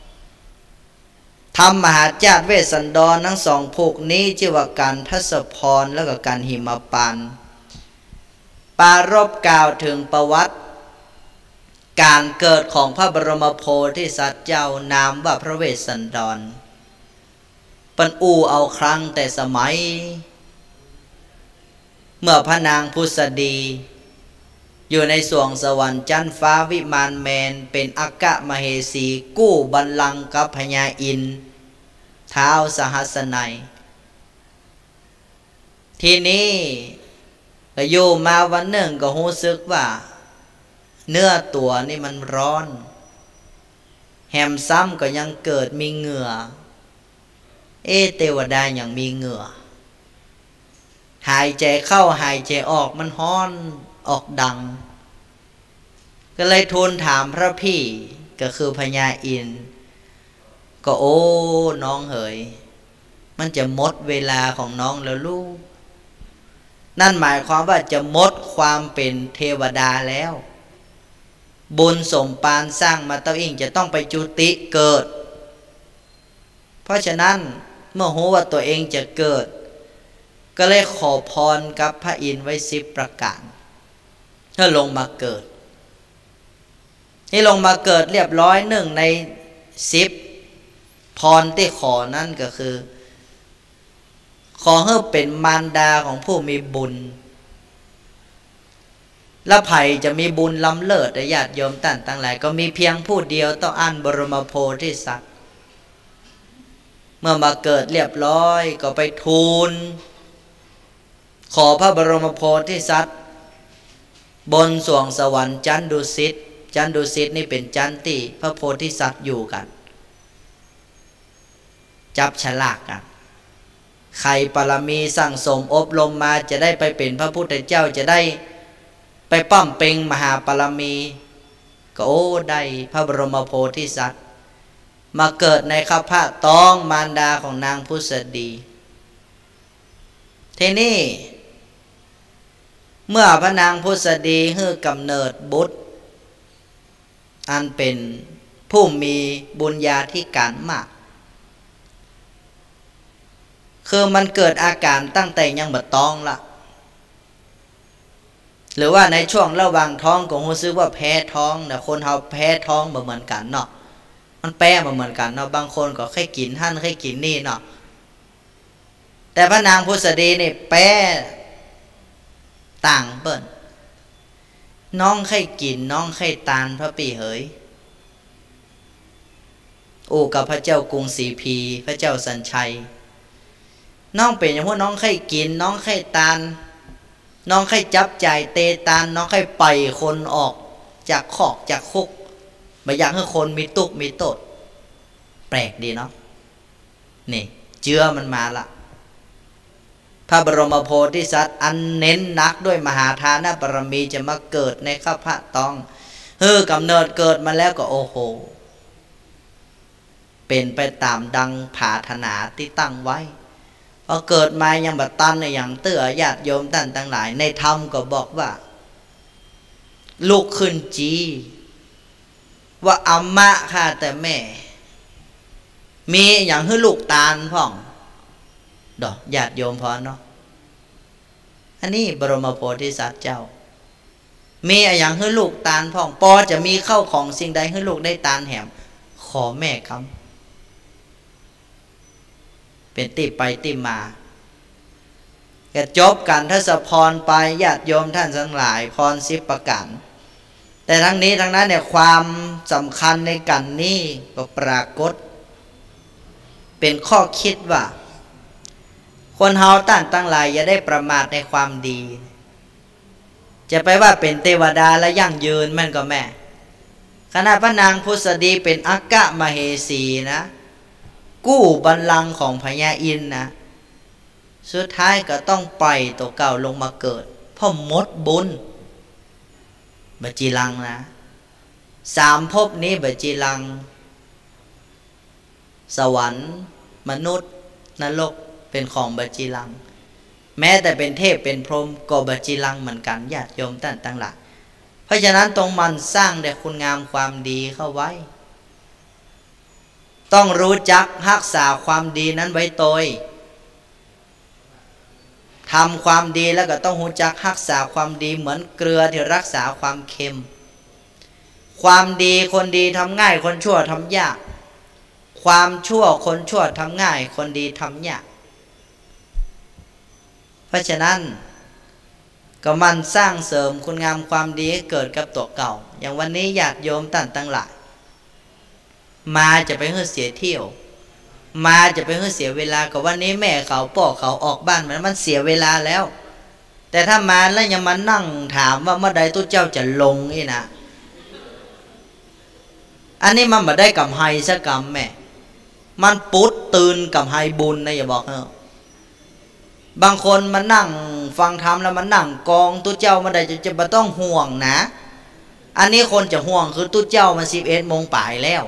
ทำมหาจาตุเวสสันดรทั้งสองพวกนี้ชื่อว่าการทศพรแล้วก็การหิมปานปารภกล่าวถึงประวัติการเกิดของพระบรมโพธิสัตว์เจ้านามว่าพระเวสสันดรปันอูเอาครั้งแต่สมัยเมื่อพระนางพุษดีอยู่ในสวงสวรรค์จันทร์ฟ้าวิมานแมนเป็นอักกะมเหสีกู้บัลลังก์กับพญาอินทร์ท้าวสหัสนัยทีนี้ก็อยู่มาวันหนึ่งก็รู้สึกว่าเนื้อตัวนี่มันร้อนแหมซ้ำก็ยังเกิดมีเหงื่อเทวดายังมีเหงื่อหายใจเข้าหายใจออกมันฮ้อนออกดังก็เลยทูลถามพระพี่ก็คือพญาอินทร์ก็โอ้น้องเหยมันจะหมดเวลาของน้องแล้วลูกนั่นหมายความว่าจะหมดความเป็นเทวดาแล้วบุญสมปานสร้างมาเต้าอิงจะต้องไปจุติเกิดเพราะฉะนั้นเมื่อรู้ว่าตัวเองจะเกิดก็เลยขอพรกับพระอินทร์ไว้10 ประการเพื่อลงมาเกิดที่ลงมาเกิดเรียบร้อย1 ใน 10พรที่ขอนั่นก็คือขอให้เป็นมารดาของผู้มีบุญและไผ่จะมีบุญล้ำเลิศญาติโยมท่านทั้งหลายก็มีเพียงผู้เดียวต้องอั้นบรมโพธิสัตว์เมื่อมาเกิดเรียบร้อยก็ไปทูลขอพระบรมโพธิสัตว์บนสวงสวรรค์จันดุสิตจันดุสิตนี่เป็นจันทร์ที่พระโพธิสัตว์อยู่กันจับฉลากกันใครปรมีสั่งสมอบรมมาจะได้ไปเป็นพระพุทธเจ้าจะได้ไปป้อมเป่งมหาปรมีก็โอ้ได้พระบรมโพธิสัตว์มาเกิดในข้าพระต้องมารดาของนางพุษดีทีนี้เมื่อพระนางพุษดีให้กำเนิดบุตรอันเป็นผู้มีบุญญาธิการมากคือมันเกิดอาการตั้งแต่ยังบ่ต้องละหรือว่าในช่วงระหว่างท้องก็รู้สึกว่าแพ้ท้องแต่คนเราแพ้ท้องบ่เหมือนกันเนาะมันแพ้บ่เหมือนกันเนาะบางคนก็แค่กินหั่นแค่กินนี่เนาะแต่พระนางพุษดีนี่แพ้ต่างเปิ้นน้องไข่กินน้องไข่ตาลพระปีเหยโอ้กับพระเจ้ากรุงศรีพีพระเจ้าสัญชัยน้องเป็นอย่างพวกน้องไข่กินน้องไข่ตาลน้องไข่จับจ่ายเตตานน้องไข่ไปคนออกจากขอกจากคุกไม่อยากให้คนมีตุกมีโตดแปลกดีเนาะนี่เจือมันมาละพระบรมโพธิสัตว์อันเน้นนักด้วยมหาทานบารมีจะมาเกิดในข้าพระตองกำเนิดเกิดมาแล้วก็โอ้โหเป็นไปตามดังปรารถนาที่ตั้งไว้พอเกิดมายังบัดตันอย่างเตื้อญาติโยมท่านทั้งหลายในธรรมก็บอกว่าลูกขึ้นจีว่าอัมมะค่ะแต่แม่มีอย่างให้ลูกตาลพ่องดอกญาติโยมพอเนาะอันนี้บรมโพธิสัตว์เจ้ามีอย่างให้ลูกตาลพ่องปอจะมีเข้าของสิ่งใดให้ลูกได้ตาลแหมขอแม่คำเป็นติไปติมาก็จบกันทศพรไปญาติโยมท่านทั้งหลายพร10 ประการแต่ทั้งนี้ทั้งนั้นเนี่ยความสำคัญในกันนี้ก็ปรากฏเป็นข้อคิดว่าคนเฮาตั้งหลายอย่าได้ประมาทในความดีจะไปว่าเป็นเทวดาและยั่งยืนมันก็แม่ขณะพระนางพุษดีเป็นอักกะมเหสีนะกู้บัลลังก์ของพญาอินทร์นะสุดท้ายก็ต้องปล่อยตัวเก่าลงมาเกิดเพราะหมดบุญบัจีรังนะ3 ภพนี้บัจีรังสวรรค์มนุษย์นรกเป็นของบัจีรังแม้แต่เป็นเทพเป็นพรหมก็บัจีรังเหมือนกันญาติโยมท่านทั้งหลายเพราะฉะนั้นต้องมันสร้างแต่คุณงามความดีเข้าไว้ต้องรู้จักรักษาความดีนั้นไว้โดยทำความดีแล้วก็ต้องรู้จักรักษาความดีเหมือนเกลือที่รักษาความเค็มความดีคนดีทำง่ายคนชั่วทำยากความชั่วคนชั่วทำง่ายคนดีทำยากเพราะฉะนั้นก็มันสร้างเสริมคุณงามความดีให้เกิดกับตัวเก่าอย่างวันนี้ญาติโยมท่านทั้งหลายมาจะไปเสียเที่ยวมาจะไปเสียเวลากับวันนี้แม่เขาพ่อเขาออกบ้านมันเสียเวลาแล้วแต่ถ้ามาแล้วยังมานั่งถามว่าเมื่อใดตู้เจ้าจะลงนี่นะอันนี้มันมาได้กำไฮสักกำแม่มันปุ๊ดตื่นกำไฮบุญนะอย่าบอกเนอะบางคนมานั่งฟังธรรมแล้วมานั่งกองตู้เจ้าเมื่อใดจะมาต้องห่วงนะอันนี้คนจะห่วงคือตู้เจ้ามา11 โมงป่ายแล้ว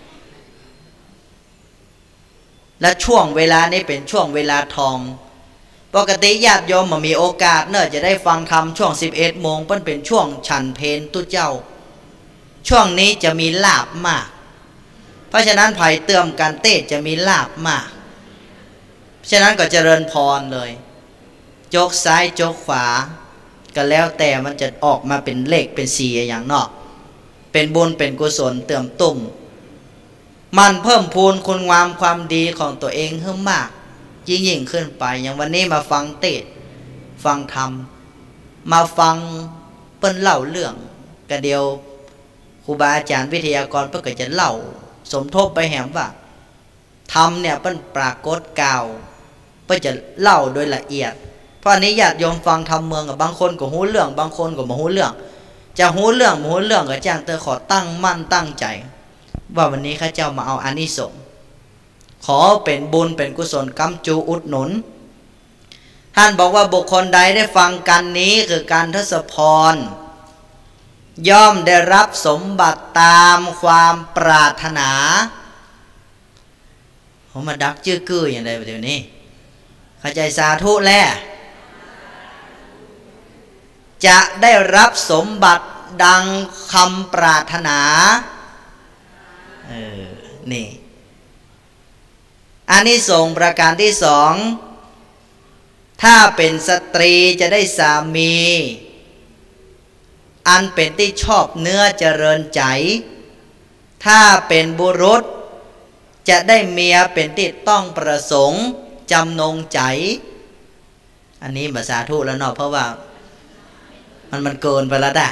และช่วงเวลานี้เป็นช่วงเวลาทองปกติญาติโยมมีโอกาสเนอะจะได้ฟังธรรมช่วง11 โมงเป็นช่วงฉันเพลตู้เจ้าช่วงนี้จะมีลาภมากเพราะฉะนั้นไผ่เติมกันเตะจะมีลาภมากฉะนั้นก็เจริญพรเลยจกซ้ายจกขวาก็แล้วแต่มันจะออกมาเป็นเลขเป็น4อย่างเนาะเป็นบุญเป็นกุศลเติมตุ่มมันเพิ่มพูนคุณงามความดีของตัวเองให้มากยิ่งขึ้นไปอย่างวันนี้มาฟังเทศฟังธรรมมาฟังเปิ้นเล่าเรื่องกระเดียวครูบาอาจารย์วิทยากรเพิ่นก็จะเล่าสมทบไปแหมว่าธรรมเนี่ยเปิ้นปรากฏกล่าวเปิ้นจะเล่าโดยละเอียดเพราะนี้ญาติโยมฟังธรรมเมืองกับบางคนก็ฮู้เรื่องบางคนก็บ่ฮู้เรื่องจะฮู้เรื่องบ่ฮู้เรื่องก็จ้างเตอขอตั้งมั่นตั้งใจว่าวันนี้ข้าเจ้ามาเอาอานิสงส์ขอเป็นบุญเป็นกุศลกำจูอุดหนุนท่านบอกว่าบุคคลใดได้ฟังกันนี้คือการทศพรย่อมได้รับสมบัติตามความปรารถนาผมมาดักชื่อกืออย่างไรแบบนี้เข้าใจสาธุแล้วจะได้รับสมบัติดังคำปรารถนานี่อานิสงส์ประการที่ 2ถ้าเป็นสตรีจะได้สามีอันเป็นที่ชอบเนื้อเจริญใจถ้าเป็นบุรุษจะได้เมียเป็นที่ต้องประสงค์จำนงใจอันนี้ภาษาทูตแล้วเนาะเพราะว่ามันเกินไปแล้วด่ะ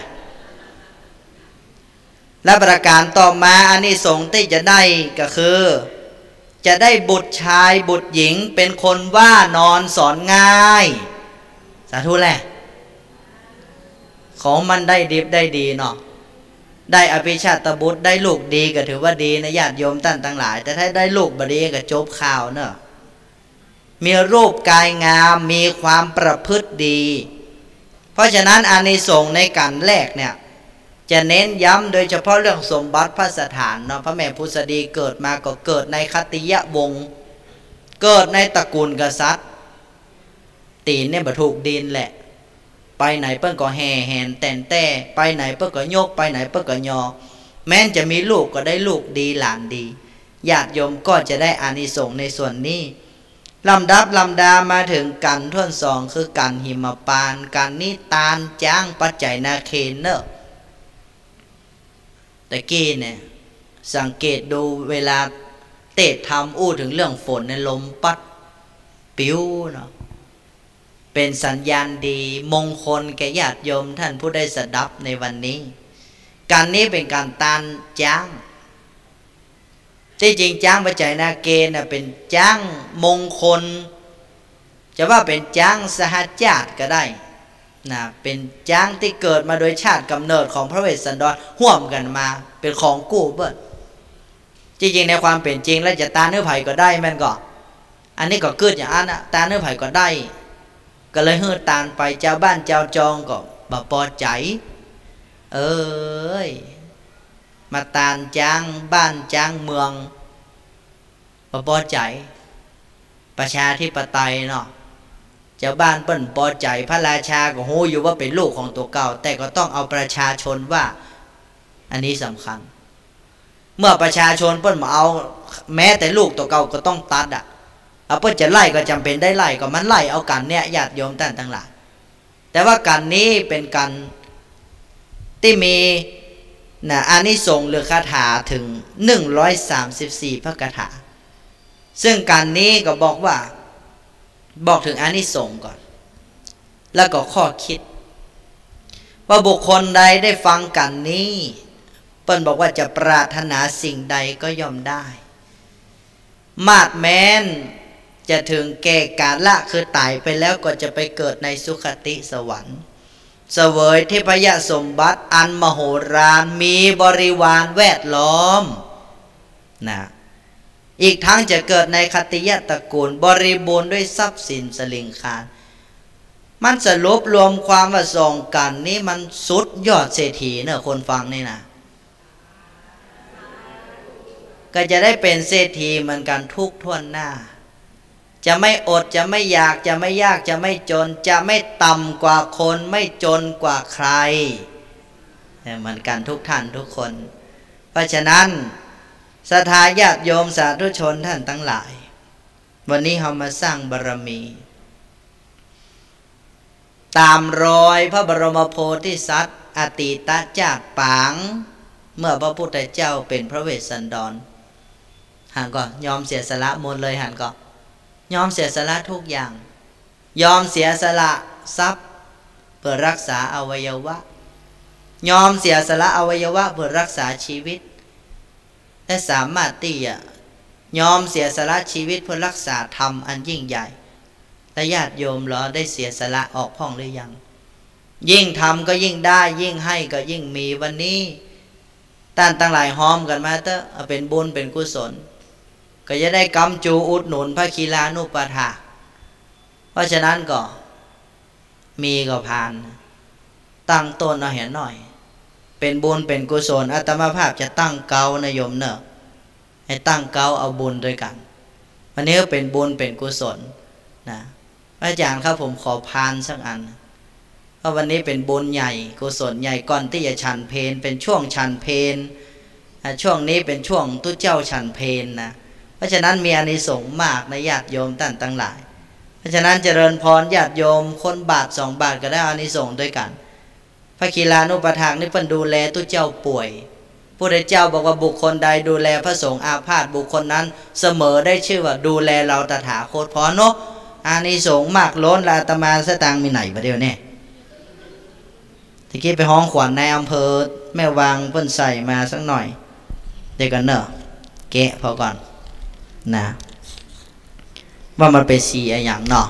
และประการต่อมาอานิสงส์ที่จะได้ก็คือจะได้บุตรชายบุตรหญิงเป็นคนว่านอนสอนง่ายสาธุแหละของมันได้ดิบได้ดีเนาะได้อภิชาตบุตรได้ลูกดีก็ถือว่าดีนะญาติโยมท่านทั้งหลายแต่ถ้าได้ลูกบดีก็จบข่าวเนอะมีรูปกายงามมีความประพฤติดีเพราะฉะนั้นอานิสงส์ในการแรกเนี่ยจะเน้นย้ำโดยเฉพาะเรื่องสมบัติพระสถานเนาะพระแม่พุทธดีเกิดมาก็เกิดในคติยวงศ์เกิดในตระกูลกษัตริย์ตีนเนี่ยบรรทุกดินแหละไปไหนเปิ้นก็แห่แหนแต่นแต่ไปไหนเปิ้นก็ยกไปไหนเปิ้นก็ยอแม้นจะมีลูกก็ได้ลูกดีหลานดีญาติโยมก็จะได้อานิสงส์ในส่วนนี้ลำดับลำดามาถึงกันท่วนสองคือกันหิมปานกันนิตานจ้างปัจจัยนาเคนเนอะแต่กี้เนี่ยสังเกตดูเวลาเตะทำอู้ถึงเรื่องฝนในลมปัดปิ้วเนาะเป็นสัญญาณดีมงคลแก่ญาติโยมท่านผู้ได้สดับในวันนี้การนี้เป็นการตานจ้างที่จริงจ้างปัจจัยนาเกณฑ์เป็นจ้างมงคลจะว่าเป็นจ้างสหชาติก็ได้นะเป็นจ้างที่เกิดมาโดยชาติกำเนิดของพระเวสสันดรห่วมกันมาเป็นของกู้เบิ้ลจริงๆในความเป็นจริงแล้วจะตาเนื้อไผ่ก็ได้แม่นก็อันนี้ก็เกิดอย่างนั้นตาเนื้อไผ่ก็ได้ก็เลยฮือตานไปเจ้าบ้านเจ้าจองก็บ่พอใจมาตานจ้างบ้านจ้างเมืองบ่พอใจประชาธิปไตยเนาะเจ้าบ้านเปิ้นพอใจพระราชาก็ฮู้อยู่ว่าเป็นลูกของตัวเก่าแต่ก็ต้องเอาประชาชนว่าอันนี้สำคัญเมื่อประชาชนเปิ้นมาเอาแม้แต่ลูกตัวเก่าก็ต้องตัดเอาเปิ้นจะไล่ก็จำเป็นได้ไล่ก็มันไล่เอากันเนี่ยญาติโยมท่านทั้งหลายแต่ว่ากันนี้เป็นกันที่มีอานิสงส์หรือคาถาถึง134พระคาถาซึ่งการนี้ก็บอกถึงอานิสงส์ก่อนแล้วก็ข้อคิดว่าบุคคลใดได้ฟังกันนี้เปิ้นบอกว่าจะปรารถนาสิ่งใดก็ย่อมได้มาดแม้นจะถึงแก่กาละคือตายไปแล้วก็จะไปเกิดในสุคติสวรรค์เสวยเทพยสมบัติอันมโหฬารมีบริวารแวดล้อมนะอีกทั้งจะเกิดในคติยตระกูลบริบูรณ์ด้วยทรัพย์สินสลิงคารมันสรุปรวมความว่าสองกันนี้มันสุดยอดเศรษฐีเนอะคนฟังนี่นะก็จะได้เป็นเศรษฐีเหมือนกันทุกท่วนหน้าจะไม่อดจะไม่อยากจะไม่ยากจะไม่จนจะไม่ต่ำกว่าคนไม่จนกว่าใครเหมือนกันทุกท่านทุกคนเพราะฉะนั้นศรัทธาญาติโยมสาธุชนท่านทั้งหลายวันนี้เรามาสร้างบารมีตามรอยพระบรมโพธิสัตว์อตีตจากปางเมื่อพระพุทธเจ้าเป็นพระเวสสันดรหันก็ยอมเสียสละหมดเลยหันก็ยอมเสียสละทุกอย่างยอมเสียสละทรัพย์เพื่อรักษาอวัยวะยอมเสียสละอวัยวะเพื่อรักษาชีวิตและสามารถที่จะยอมเสียสละชีวิตเพื่อรักษาธรรมอันยิ่งใหญ่และญาติโยมเหรอได้เสียสละออกพ่องหรือยังยิ่งทำก็ยิ่งได้ยิ่งให้ก็ยิ่งมีวันนี้ท่านทั้งหลายห้อมกันมาเถอะเป็นบุญเป็นกุศลก็จะได้กำจูอุดหนุนพระคีลานุปถาเพราะฉะนั้นก็มีก็ผ่านตั้งต้นเอาเห็นหน่อยเป็นบุญเป็นกุศลอาตมาภาพจะตั้งเกานะโยมเนอะให้ตั้งเกาเอาบุญด้วยกันวันนี้ก็เป็นบุญเป็นกุศลนะอาจารย์ครับผมขอพานสักอันเพราะวันนี้เป็นบุญใหญ่กุศลใหญ่ก่อนที่จะฉันเพลเป็นช่วงฉันเพลช่วงนี้เป็นช่วงทุเจ้าฉันเพลนะเพราะฉะนั้นมีอานิสงส์มากในญาติโยมท่านทั้งหลายเพราะฉะนั้นเจริญพรญาติโยมคนบาท2 บาทก็ได้อานิสงส์ด้วยกันพระคีลานุปถากนี่เพิ่นดูแลทุเจ้าป่วยพระพุทธเจ้าบอกว่าบุคคลใดดูแลพระสงฆ์อาพาธบุคคลนั้นเสมอได้ชื่อว่าดูแลเราตถาคตพอเนาะอานิสงส์มากล้นละอาตมาสตางค์มีไหนประเดี๋ยวนี้ตะกี้ไปห้องขวัญในอำเภอแม่วางเพิ่นใส่มาสักหน่อยเดี๋ยวกันเนอะแกะพอก่อนนะว่ามันเป็นสีอะไรอย่างเนาะ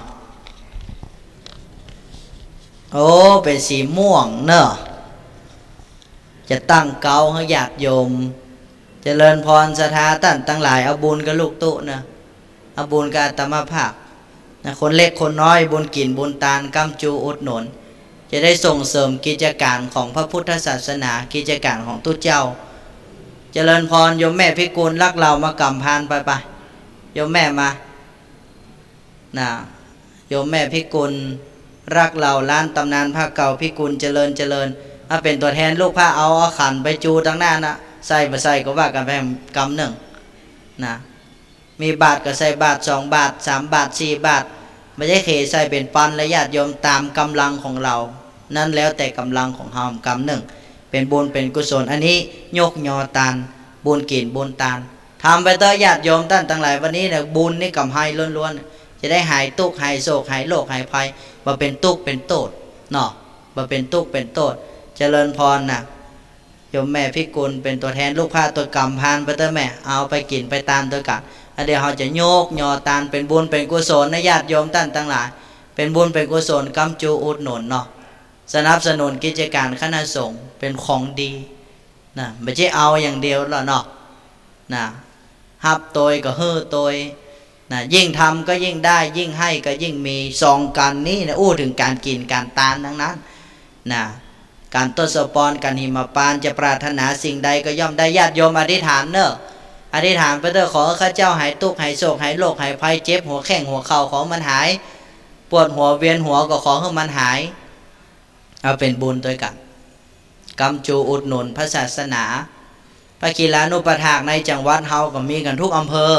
โอ้เป็นสีม่วงเนอะจะตั้งเกาให้ญาติโยมเจริญพรศรัทธาท่านทั้งหลายเอาบุญกับลูกตุ๊นะเอาบุญกับอาตมาภาพนะคนเล็กคนน้อยบุญกินบุญตาลกำจูอุดหนุนจะได้ส่งเสริมกิจการของพระพุทธศาสนากิจการของทุกเจ้าเจริญพรโยมแม่พิกุลรักเรามากำพานไปโยมแม่มานะโยมแม่พิกุลรักเราล้านตำนานผ้าเก่าพิกุลเจริญถ้าเป็นตัวแทนลูกผ้าเอาขันไปจูตั้งหน้านะใส่มาใส่ก็ว่ากันไปกำหนึ่งนะมีบาทก็ใส่บาท2 บาท3 บาท4 บาทไม่ใช่เขใส่เป็นปันและญาติโยมตามกำลังของเรานั่นแล้วแต่กำลังของเฮากำหนึ่งเป็นบุญเป็นกุศลอันนี้ยกยอตานบุญกินบุญตานทำไปเถอะญาติโยมท่านทั้งหลายวันนี้เนี่ยบุญนี่กำไห้ล้วนๆจะได้หายทุกข์หายโศกหายโรคหายภัยมาเป็นทุกข์เป็นโทษเนาะมาเป็นทุกข์เป็นโทษเจริญพรนะโยมแม่พิกุลเป็นตัวแทนลูกผ้าตัวกำพานไปเถอะแม่เอาไปกินไปตามตัวกันเดี๋ยวเราจะโยกยอตานเป็นบุญเป็นกุศลในญาติโยมท่านทั้งหลายเป็นบุญเป็นกุศลกำจูอุดหนุนเนาะสนับสนุนกิจการคณะสงฆ์เป็นของดีนะไม่ใช่เอาอย่างเดียวหรอกเนาะนะฮับตัวก็เฮ่อตัวนะนะยิ่งทำก็ยิ่งได้ยิ่งให้ก็ยิ่งมีซองกันนี่นะอู้ถึงการกินการตานทั้งนั้นนะการทศพรการหิมปานจะปรารถนาสิ่งใดก็ย่อมได้ญาติโยมอธิษฐานเนอะอธิษฐานไปเถอะขอข้าเจ้าหายทุกข์หายโศกหายโรคหายภัยเจ็บหัวแข้งหัวเข่าของมันหายปวดหัวเวียนหัวก็ขอให้มันหายเอาเป็นบุญด้วยกันกำจูอุดหนุนพระศาสนาพระกีฬานุปถากในจังหวัดเฮาก็มีกันทุกอำเภอ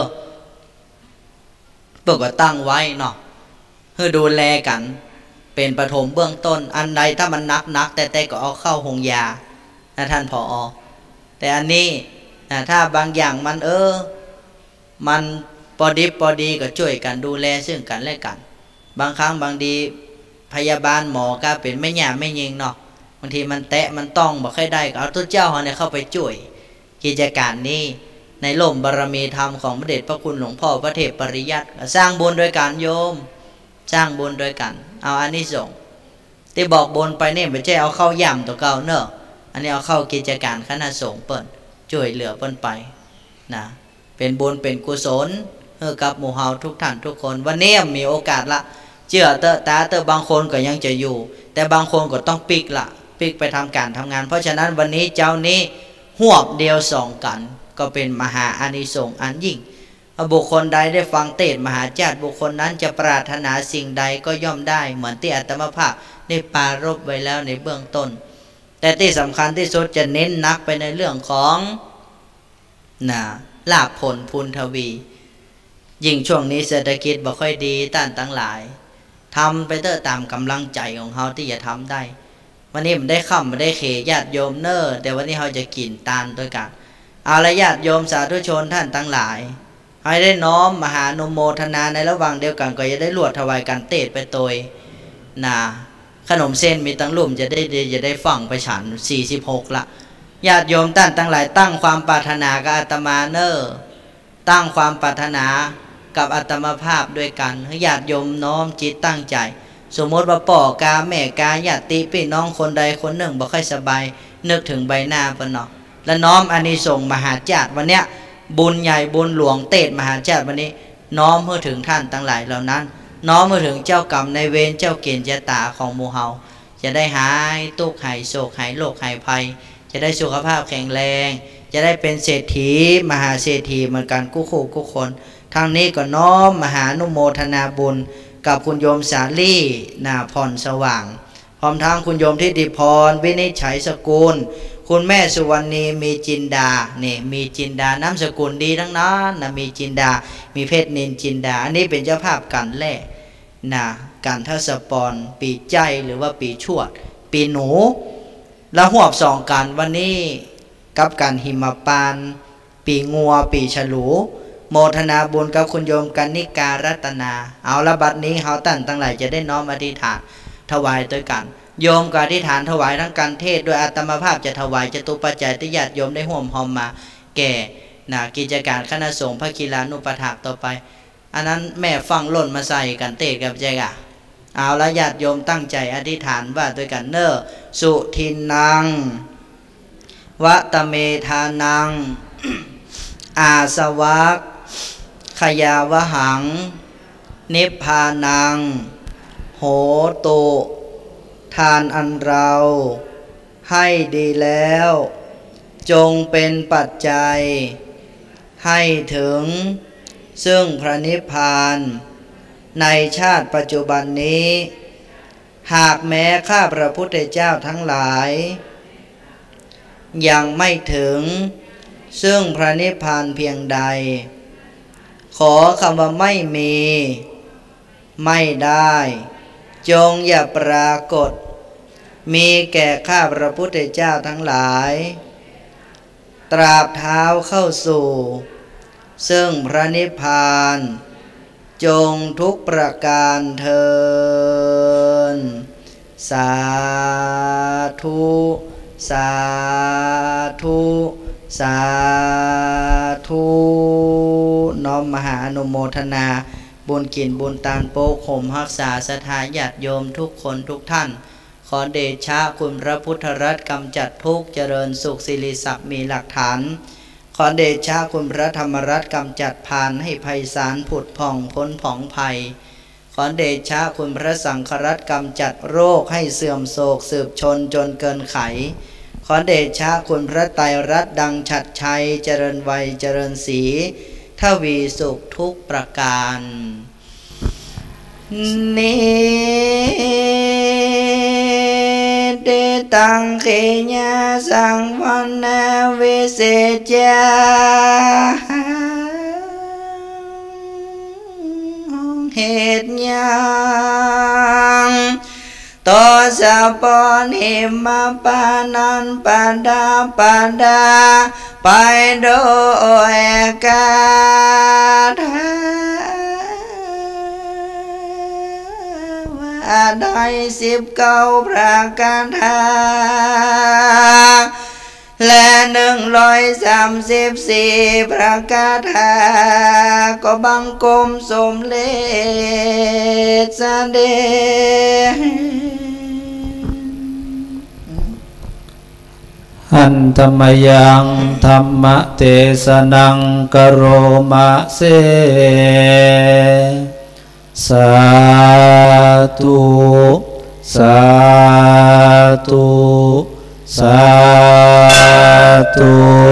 เพื่อก็ตั้งไว้เนาะเพื่อดูแลกันเป็นปฐมเบื้องต้นอันใดถ้ามันนักแต่ก็เอาเข้าหงยานะท่านผอ.แต่อันนี้นะถ้าบางอย่างมันมันพอดิบพอดีก็ช่วยกันดูแลซึ่งกันและกันบางครั้งบางดีพยาบาลหมอก็เป็นไม่หยาไม่ยิงเนาะบางทีมันแตะมันต้องบอกให้ได้ก็เอาตัวเจ้าเนี่ยเข้าไปช่วยกิจการนี้ในล่มบารมีธรรมของพระเดชพระคุณหลวงพ่อพระเทพปริยัติสร้างบุญโดยการโยมสร้างบุญโดยกันเอาอันนี้ส่งที่บอกบุญไปเนี่ยไม่ใช่เอาเข้าย่ำตัวเก่าเนอะอันนี้เอาเข้ากิจการคณะสงฆ์เปิดช่วยเหลือเปิดไปนะเป็นบุญเป็นกุศลกับหมู่เฮาทุกท่านทุกคนวันนี้มีโอกาสละเชื่อเตอะตาเตอะบางคนก็ยังจะอยู่แต่บางคนก็ต้องปิกละปิกไปทำการทำงานเพราะฉะนั้นวันนี้เจ้านี้หวบเดียวสองกันก็เป็นมหาอานิสงส์อันยิ่งบุคคลใดได้ฟังเทศน์มหาจารย์บุคคลนั้นจะปรารถนาสิ่งใดก็ย่อมได้เหมือนที่อาตมาภาพได้ปรารภไว้แล้วในเบื้องต้นแต่ที่สำคัญที่สุดจะเน้นนักไปในเรื่องของลาภผลพูนทวียิ่งช่วงนี้เศรษฐกิจบ่ค่อยดีต้านทั้งหลายทำไปเถอะตามกำลังใจของเขาที่จะทำได้วันนี้มันได้ค่ำมันได้เขยญาติโยมเนอแต่วันนี้เขาจะกินตาลด้วยกันเอาละญาติโยมสาธุชนท่านทั้งหลายให้ได้น้อมมหานุโมทนาในระหว่างเดียวกันก็จะได้ลวดถวายกันเตศไปโดยขนมเส้นมีตั้งลุ่มจะได้ฟังไปฉัน46ละญาติโยมท่านทั้งหลายตั้งความปรารถนากับอาตมาเนอตั้งความปรารถนากับอาตมาภาพด้วยกันให้ญาติโยมน้อมจิตตั้งใจสมมติว่าป่อกาแม่กาญาติพี่น้องคนใดคนหนึ่งบ่ค่อยสบายนึกถึงใบหน้าเพิ่นเนาะและน้อมอานิสงส์มหาจารย์วันเนี้ยบุญใหญ่บุญหลวงเตศมหาจารย์วันนี้น้อมเพื่อถึงท่านทั้งหลายเหล่านั้นน้อมเพื่อถึงเจ้ากรรมในเวรเจ้าเกณฑ์เจ้าตาของหมู่เฮาจะได้หายทุกข์หายโศกหายโรคหายภัยจะได้สุขภาพแข็งแรงจะได้เป็นเศรษฐีมหาเศรษฐีเหมือนกันกู้คู่กู้คนทางนี้ก็น้อมมหานุโมทนาบุญกับคุณโยมสาลี่พรสว่างพร้อมทั้งคุณโยมทิติพรวินิจฉัยสกุลคุณแม่สุวรรณีมีจินดาเนี่ยมีจินดาน้ำสกุลดีทั้งนั้นนะมีจินดามีเพชรนินจินดาอันนี้เป็นเจ้าภาพกันแรกการทศพรปีใจหรือว่าปีชวดปีหนูแล้วหวบสองกันวันนี้กับการหิมปานปีงัวปีฉลูโมทนาบุญกับคุณโยมกันนิการัตนาเอาละบัดนี้เฮาตั้งหลายจะได้น้อมอธิษฐานถวายด้วยกันโยมก็อธิษฐานถวายทั้งการเทศโดยอาตมาภาพจะถวายจตุปัจจัยที่ญาติโยมได้ห่วมหอมมาแก่กิจการคณะสงฆ์พระกีฬานุปถากต่อไปอันนั้นแม่ฟังหล่นมาใส่กันเทศกับใจกะเอาละญาติโยมตั้งใจอธิษฐานว่าด้วยกันเนอสุทินังวะตะเมธานัง อาสวัคขยาวหังนิพพานังโหตุทานอันเราให้ดีแล้วจงเป็นปัจจัยให้ถึงซึ่งพระนิพพานในชาติปัจจุบันนี้หากแม้ข้าพระพุทธเจ้าทั้งหลายยังไม่ถึงซึ่งพระนิพพานเพียงใดขอคำว่าไม่มีไม่ได้จงอย่าปรากฏมีแก่ข้าพระพุทธเจ้าทั้งหลายตราบเท้าเข้าสู่ซึ่งพระนิพพานจงทุกประการเทินสาธุสาธุสาธุน้อมมหาอนุโมทนาบุญกินบุญตานโปกห่มรักษาศรัทธาญาติโยมทุกคนทุกท่านขอเดชะคุณพระพุทธรัตน์กำจัดทุกข์เจริญสุขสิริศักดิ์มีหลักฐานขอเดชะคุณพระธรรมรัตน์กำจัดพานให้ไพศาลผุดผ่องพ้นผ่องภัยขอเดชะคุณพระสังฆรัตน์กำจัดโรคให้เสื่อมโศกสืบชนจนเกินไขขอเดชะคุณพระไตรรัตน์ดังฉัตรชัยเจริญวัยเจริญศรีทวีสุขทุกประการนิเดตังเขญาสังวันนาเวเสจาเหตุยังต่อสะปอนหิมะปานันปาดาปาดาไปโดยกาธาว่าได้19ประการทาและ134ประการทาก็บังคมสมเลสเสด็จหันธรรมยังธรรมเทศนังกโรมะเสสาธุสาธุสาธุ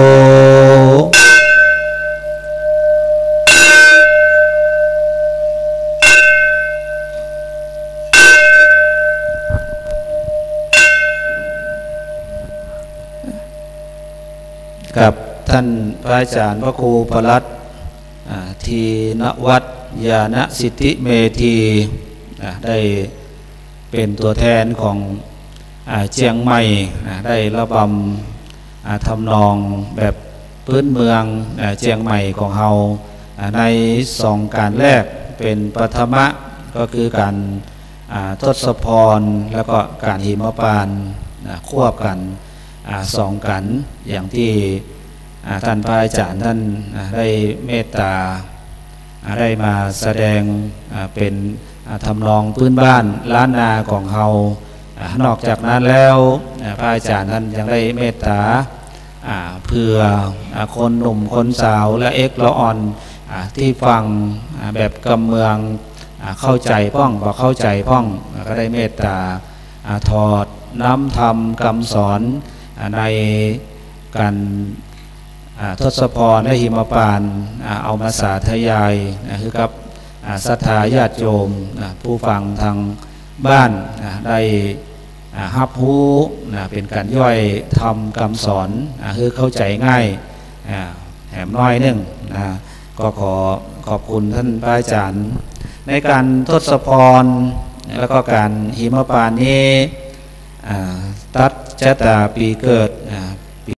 กับท่านพระอาจารย์พระครูประหลัดทีนวัดญาณสิทธิเมธีได้เป็นตัวแทนของเชียงใหม่ได้ระบำทำนองแบบพื้นเมืองเชียงใหม่ของเฮาใน2การแรกเป็นปฐมะก็คือการทศพรแล้วก็การหิมพานต์ควบกัน2กันอย่างที่ท่านพระอาจารย์ท่านได้เมตตาได้มาแสดงเป็นทำนองพื้นบ้านล้านนาของเฮานอกจากนั้นแล้วพระอาจารย์ท่านยังได้เมตตาเพื่อคนหนุ่มคนสาวและเอกละอ่อนที่ฟังแบบกำเมืองเข้าใจพ้องบ่เข้าใจพ้องก็ได้เมตตาถอดน้ำธรรมคำสอนในการทศพรและหิมพานต์เอามาสาธยายคือกับศรัทธาญาติโยมผู้ฟังทางบ้านได้รับรู้เป็นการย่อยทำคำสอนคือเข้าใจง่ายแหมน้อยนึงก็ขอขอบคุณท่านพระอาจารย์ในการทศพรแล้วก็การหิมพานต์นี้ตัดชะตาปีเกิด